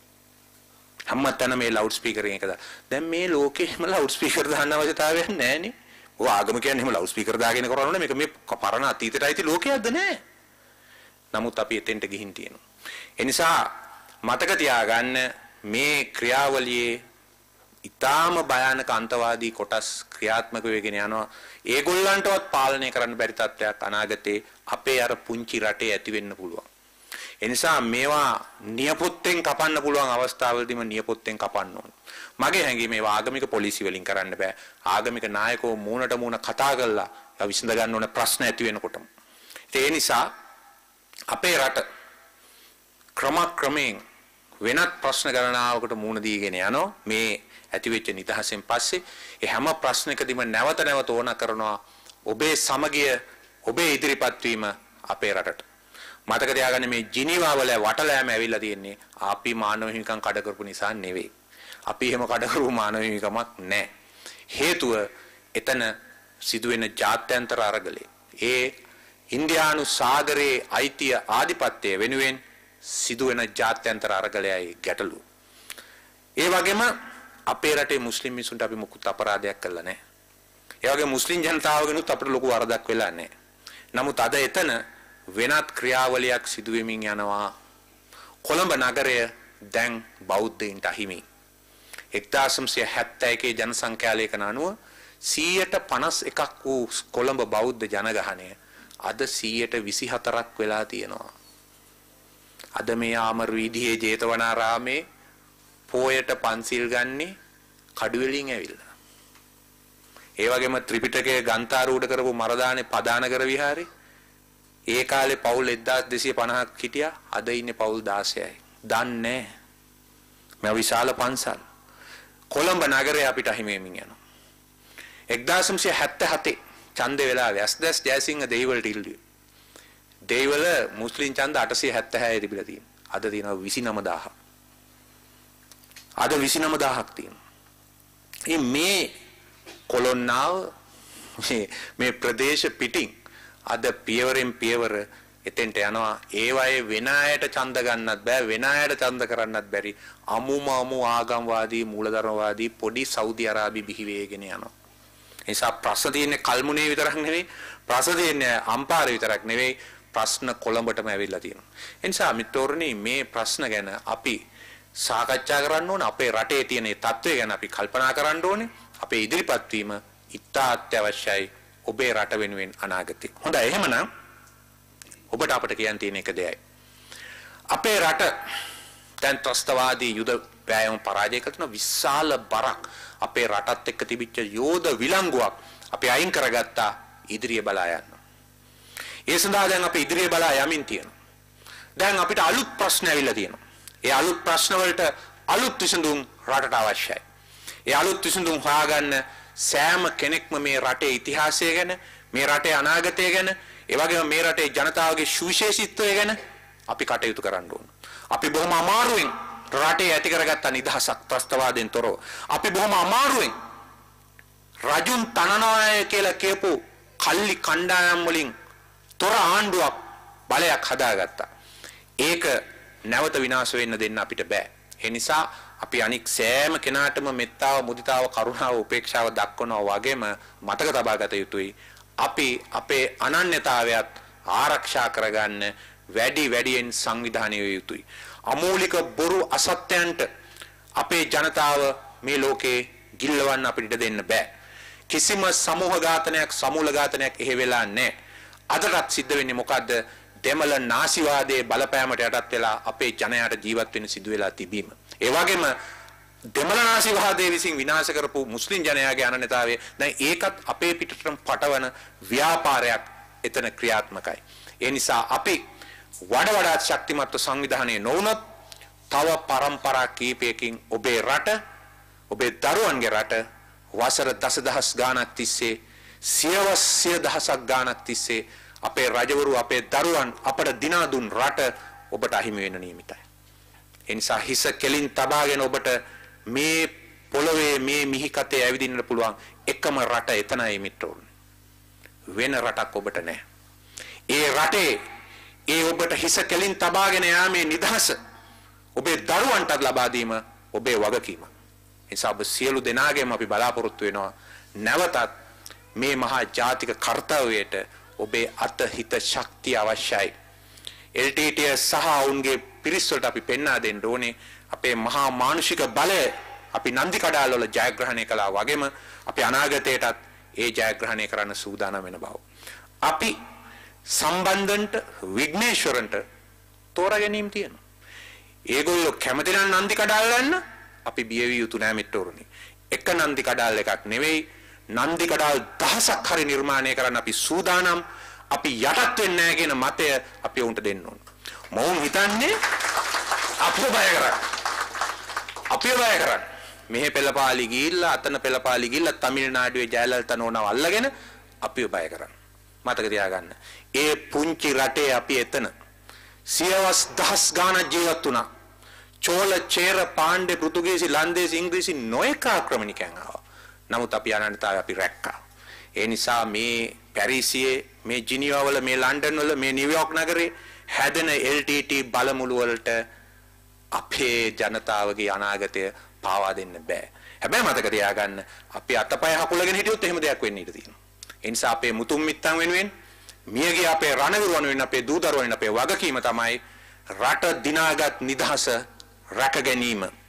S3: හැමතැනම මේ ලවුඩ් ස්පීකර් එකක දා. දැන් මේ ලෝකෙම ලවුඩ් ස්පීකර් දාන්න අවශ්‍යතාවයක් නැහැ නේ. ඔය ආගම කියන්නේ එහෙම ලවුඩ් ස්පීකර් දාගෙන කරන්නේ මේක මේ පරණ අතීතයට අයිති ලෝකයක්ද නැහැ. නමුත් අපි එතෙන්ට ගිහින් තියෙනවා. ඒ නිසා මතක තියාගන්න මේ ක්‍රියාවලියේ ඊටාම භයානක අන්තවාදී කොටස් ක්‍රියාත්මක වෙගෙන යනවා. ඒගොල්ලන්ටවත් පාලනය කරන්න බැරි තත්ත්වයක් අනාගතේ අපේ අර පුංචි රටේ ඇති වෙන්න පුළුවන්. ඒ නිසා මේවා නියපොත්තෙන් කපන්න පුළුවන් අවස්ථාවලදීම නියපොත්තෙන් කපන්න ඕන. මගේ හැඟීම මේවා ආගමික පොලිසි වලින් කරන්න බෑ. ආගමික නායකයෝ මූණට මූණ කතා කරලා විසඳ ගන්න ඕන ප්‍රශ්න ඇති වෙනකොටම. ඒ නිසා අපේ රට ක්‍රමක්‍රමයෙන් වෙනත් ප්‍රශ්න ගණනාවකට මූණ දීගෙන යනවා. මේ ඇතිවෙච්ච නිදහසෙන් පස්සේ ඒ හැම ප්‍රශ්නකදීම නැවත නැවත ඕන කරනවා ඔබේ සමගිය ඔබේ ඉදිරිපත් වීම අපේ රටට. මතක තියාගන්න මේ ජිනීවා වල වටලෑම ඇවිල්ලා තියෙන්නේ අපි මානව හිමිකම් කඩ කරපු නිසා නෙවෙයි. අපි එහෙම කඩ කරපු මානව හිමිකමක් නැහැ. හේතුව එතන සිදුවෙන ජාත්‍යන්තර අරගලේ. ඒ ඉන්දියානු සාගරයේ අයිතිය ආධිපත්‍යය වෙනුවෙන් සිදුවෙන ජාත්‍යන්තර අරගලයයි ගැටලුව. ඒ වගේම අපේ රටේ මුස්ලිම් මිනිසුන්ට අපි මුකුත් අපරාධයක් කළා නැහැ. ඒ වගේ මුස්ලිම් ජනතාවගෙනුත් අපිට ලොකු වරදක් වෙලා නැහැ. නමුත් අද එතන වෙනත් ක්‍රියාවලියක් සිදු වෙමින් යනවා. කොළඹ නගරය දැන් බෞද්ධයින්ට අහිමි. එක්දාස් නවසිය හැත්තෑ එකේ ජනසංඛ්‍යා ලේඛන අනුව සියයට පනස් එකක් වූ කොළඹ බෞද්ධ ජනගහනය අද සියයට විසි හතරක් වෙලා තියෙනවා. අද මේ ආමර වීදියේ ජේතවනාරාමේ පෝයට පන්සිල් ගන්නේ කඩුවෙලින් ඇවිල්ලා. ඒ වගේම ත්‍රිපිටකයේ ගන්ථාරූඪ කරපු මරදානේ පදානකර විහාරේ ඒ කාලේ පවුල් එක්දාස් දෙසිය පනහක් හිටියා. අද ඉන්නේ පවුල් දාසයයි. දන්නේ නැහැ. මේ විශාල පන්සල් කොළඹ නගරේ අපිට අහිමි වෙමින් යනවා. එක්දාස් නවසිය හැත්තෑ හතේ ඡන්ද වෙලාවේ ඇස්දැස් ජයසිංහ දෙහිවලට ඉල්ලුවේ. දෙහිවල මුස්ලිම් ඡන්ද අටසිය හැත්තෑ හය තිබිලා තියෙනවා. අද තියෙනවා විසිනම දාහක්. අද විසිනම දාහක් තියෙනවා. මේ කොළොන්නාව මේ මේ ප්‍රදේශ පිටින් අද පියවරෙන් පියවර එතෙන්ට යනවා. ඒ වගේ වෙන අයට ඡන්ද ගන්නත් බෑ, වෙන අයට ඡන්ද කරන්නත් බැරි අමුම අමු ආගම්වාදී මූලධර්මවාදී පොඩි සෞදි අරාබි බිහි වේගෙන යනවා. ඒ නිසා ප්‍රශ්න තියෙන්නේ කල්මුනේ විතරක් නෙවෙයි, ප්‍රශ්න තියෙන්නේ අම්පාර විතරක් නෙවෙයි, ප්‍රශ්න කොළඹටම ඇවිල්ලා තියෙනවා. ඒ නිසා මිත්‍රෝරණි මේ ප්‍රශ්න ගැන අපි සාකච්ඡා කරන්න ඕනේ. අපේ රටේ තියෙන මේ තත්ත්වය ගැන අපි කල්පනා කරන්න ඕනේ. අපේ ඉදිරිපත් වීම ඉතා අත්‍යවශ්‍යයි ඔබේ රට වෙනුවෙන් අනාගතේ. හොඳයි එහෙමනම් ඔබට අපට කියන්න තියෙන එක දෙයයි. අපේ රට දැන් ත්‍රස්තවාදී යුද වෑයම පරාජය කරන විශාල බරක් අපේ රටත් එක්ක තිබිච්ච යෝධ විලංගුවක් අපි අයින් කරගත්තා ඉදිරිය බලා යන්න. ඒ සඳහා දැන් අපි ඉදිරිය බලා යමින් තියෙනවා. දැන් අපිට අලුත් ප්‍රශ්න ඇවිල්ලා තියෙනවා. ඒ අලුත් ප්‍රශ්න වලට අලුත් විසඳුම් රටට අවශ්‍යයි. ඒ අලුත් විසඳුම් හොයාගන්න සෑම කෙනෙක්ම මේ රටේ ඉතිහාසය ගැන, මේ රටේ අනාගතය ගැන, ඒ වගේම මේ රටේ ජනතාවගේ සුවිශේෂීත්වය ගැන අපි කටයුතු කරන්න ඕන. අපි බොහොම අමාරුවෙන් රටේ ඇති කරගත්ත නිදහසක් ත්‍රස්තවාදයෙන් තොරව. අපි බොහොම අමාරුවෙන් රජුන් තනනාය කියලා කියපු කල්ලි කණ්ඩායම් වලින් තොර ආණ්ඩුවක් බලයක් හදාගත්තා. ඒක නැවත විනාශ වෙන්න දෙන්න අපිට බෑ. ඒ නිසා අපි අනික් සෑම කෙනාටම මෙත්තාව, මුදිතාව, කරුණාව, උපේක්ෂාව දක්වනවා වගේම මතක තබා ගත යුතුයි. අපි අපේ අනන්‍යතාවයත් ආරක්ෂා කරගන්න වැඩි වැඩියෙන් සංවිධානය විය යුතුයි. අමූලික බොරු අසත්‍යයන්ට අපේ ජනතාව මේ ලෝකේ ගිල්ලවන්න අපිට දෙන්න බෑ. කිසිම සමූහ ඝාතනයක්, සමූල ඝාතනයක් එහෙ වෙලා නැහැ. අදටත් සිද්ධ වෙන්නේ මොකද්ද? දෙමළ නාසිවාදයේ බලපෑමට යටත් වෙලා අපේ ජනයාට ජීවත් වෙන්න සිදු වෙලා තිබීම. ඒ වගේම දෙමළ නාසිවාදයේ විසින් විනාශ කරපු මුස්ලිම් ජනයාගේ අනන්‍යතාවය දැන් ඒකත් අපේ පිටටම පටවන ව්‍යාපාරයක් එතන ක්‍රියාත්මකයි. ඒ නිසා අපි වඩ වඩාත් ශක්තිමත් සංවිධානයේ නොවුනොත් තව පරම්පරා කීපයකින් ඔබේ රට, ඔබේ දරුවන්ගේ රට වසර දසදහස් ගාණක් තිස්සේ, සියවස් සිය දහසක් ගාණක් තිස්සේ අපේ රජවරු, අපේ දරුවන් අපට දිනා දුන් රට ඔබට අහිමි වෙන්න නියමිතයි. ඒ නිසා හිස කෙලින් තබාගෙන ඔබට මේ පොළවේ මේ මිහිකතේ ඇවිදින්න පුළුවන් එකම රට එතනයි මිත්‍රෝනි. වෙන රටක් ඔබට නැහැ. ඒ රටේ ඒ ඔබට හිස කෙලින් තබාගෙන යාමේ නිදහස ඔබේ දරුවන්ට ලබා දීම ඔබේ වගකීම. ඒ නිසා ඔබ සියලු දෙනාගේම අපි බලාපොරොත්තු වෙනවා නැවතත් මේ මහා ජාතික කර්තව්‍යයට ඔබේ අත හිත ශක්තිය අවශ්‍යයි. එල් ටී ටී සහ ඔවුන්ගේ පිරිස් වලට අපි පෙන්වා දෙන්න ඕනේ අපේ මහා මානුෂික බලය අපි නන්දි කඩාල වල ජයග්‍රහණය කළා වගේම අපි අනාගතයටත් ඒ ජයග්‍රහණය කරන්න සූදානම් වෙන බව. අපි සම්බන්ධන්ට, විග්නේශ්වරන්ට තෝරා ගැනීම තියෙනවා. ඒගොල්ලෝ කැමති නම් නන්දි කඩාල් ගන්න අපි බිය විය යුතු නෑ මිත්‍රෝනි. එක නන්දි කඩාල් එකක් නෙවෙයි, නන්දි කඩාල් දහසක් හරි නිර්මාණය කරන්න අපි සූදානම්. අපි යටත් වෙන්නේ නැහැ කියන මතය අපි උන්ට දෙන්න ඕන. මොවුන් හිතන්නේ අපිව බය කරන්නේ. අපිව බය කරන්නේ. මෙහෙ පෙළපාලි ගිහිල්ලා, අතන පෙළපාලි ගිහිල්ලා තමිල්නාඩුවේ ජයලලිත නෝනාව අල්ලගෙන අපිව බය කරන්නේ. මතක තියාගන්න. ඒ පුංචි රටේ අපි එතන සියවස් දහස් ගාණක් ජීවත් වුණා. චෝල, චේර, පාණ්ඩේ, පෘතුගීසි, ලන්දේසි, ඉංග්‍රීසි නොඑක ආක්‍රමණිකයන් ආවා. නමුත් අපි අනන්‍යතාවය අපි රැක්කා. ඒ නිසා මේ පැරිසියේ, මේ ජිනීවා වල, මේ ලන්ඩන් වල, මේ නිව්යෝක් නගරේ හැදෙන එල් ටී ටී බලමුළු වලට අපේ ජනතාවගේ අනාගතය පාවා දෙන්න බෑ. හැබැයි මතක තියාගන්න අපි අතපය හකුලගෙන හිටියොත් එහෙම දෙයක් වෙන්න ඉඩ තියෙනවා. ඒ නිසා අපේ මුතුන් මිත්තන් වෙනුවෙන්, මියගේ අපේ රණවිරුවන් වෙනුවෙන්, අපේ දූ දරුවන් අපේ වගකීම තමයි රට දිනාගත් නිදහස රැක ගැනීම.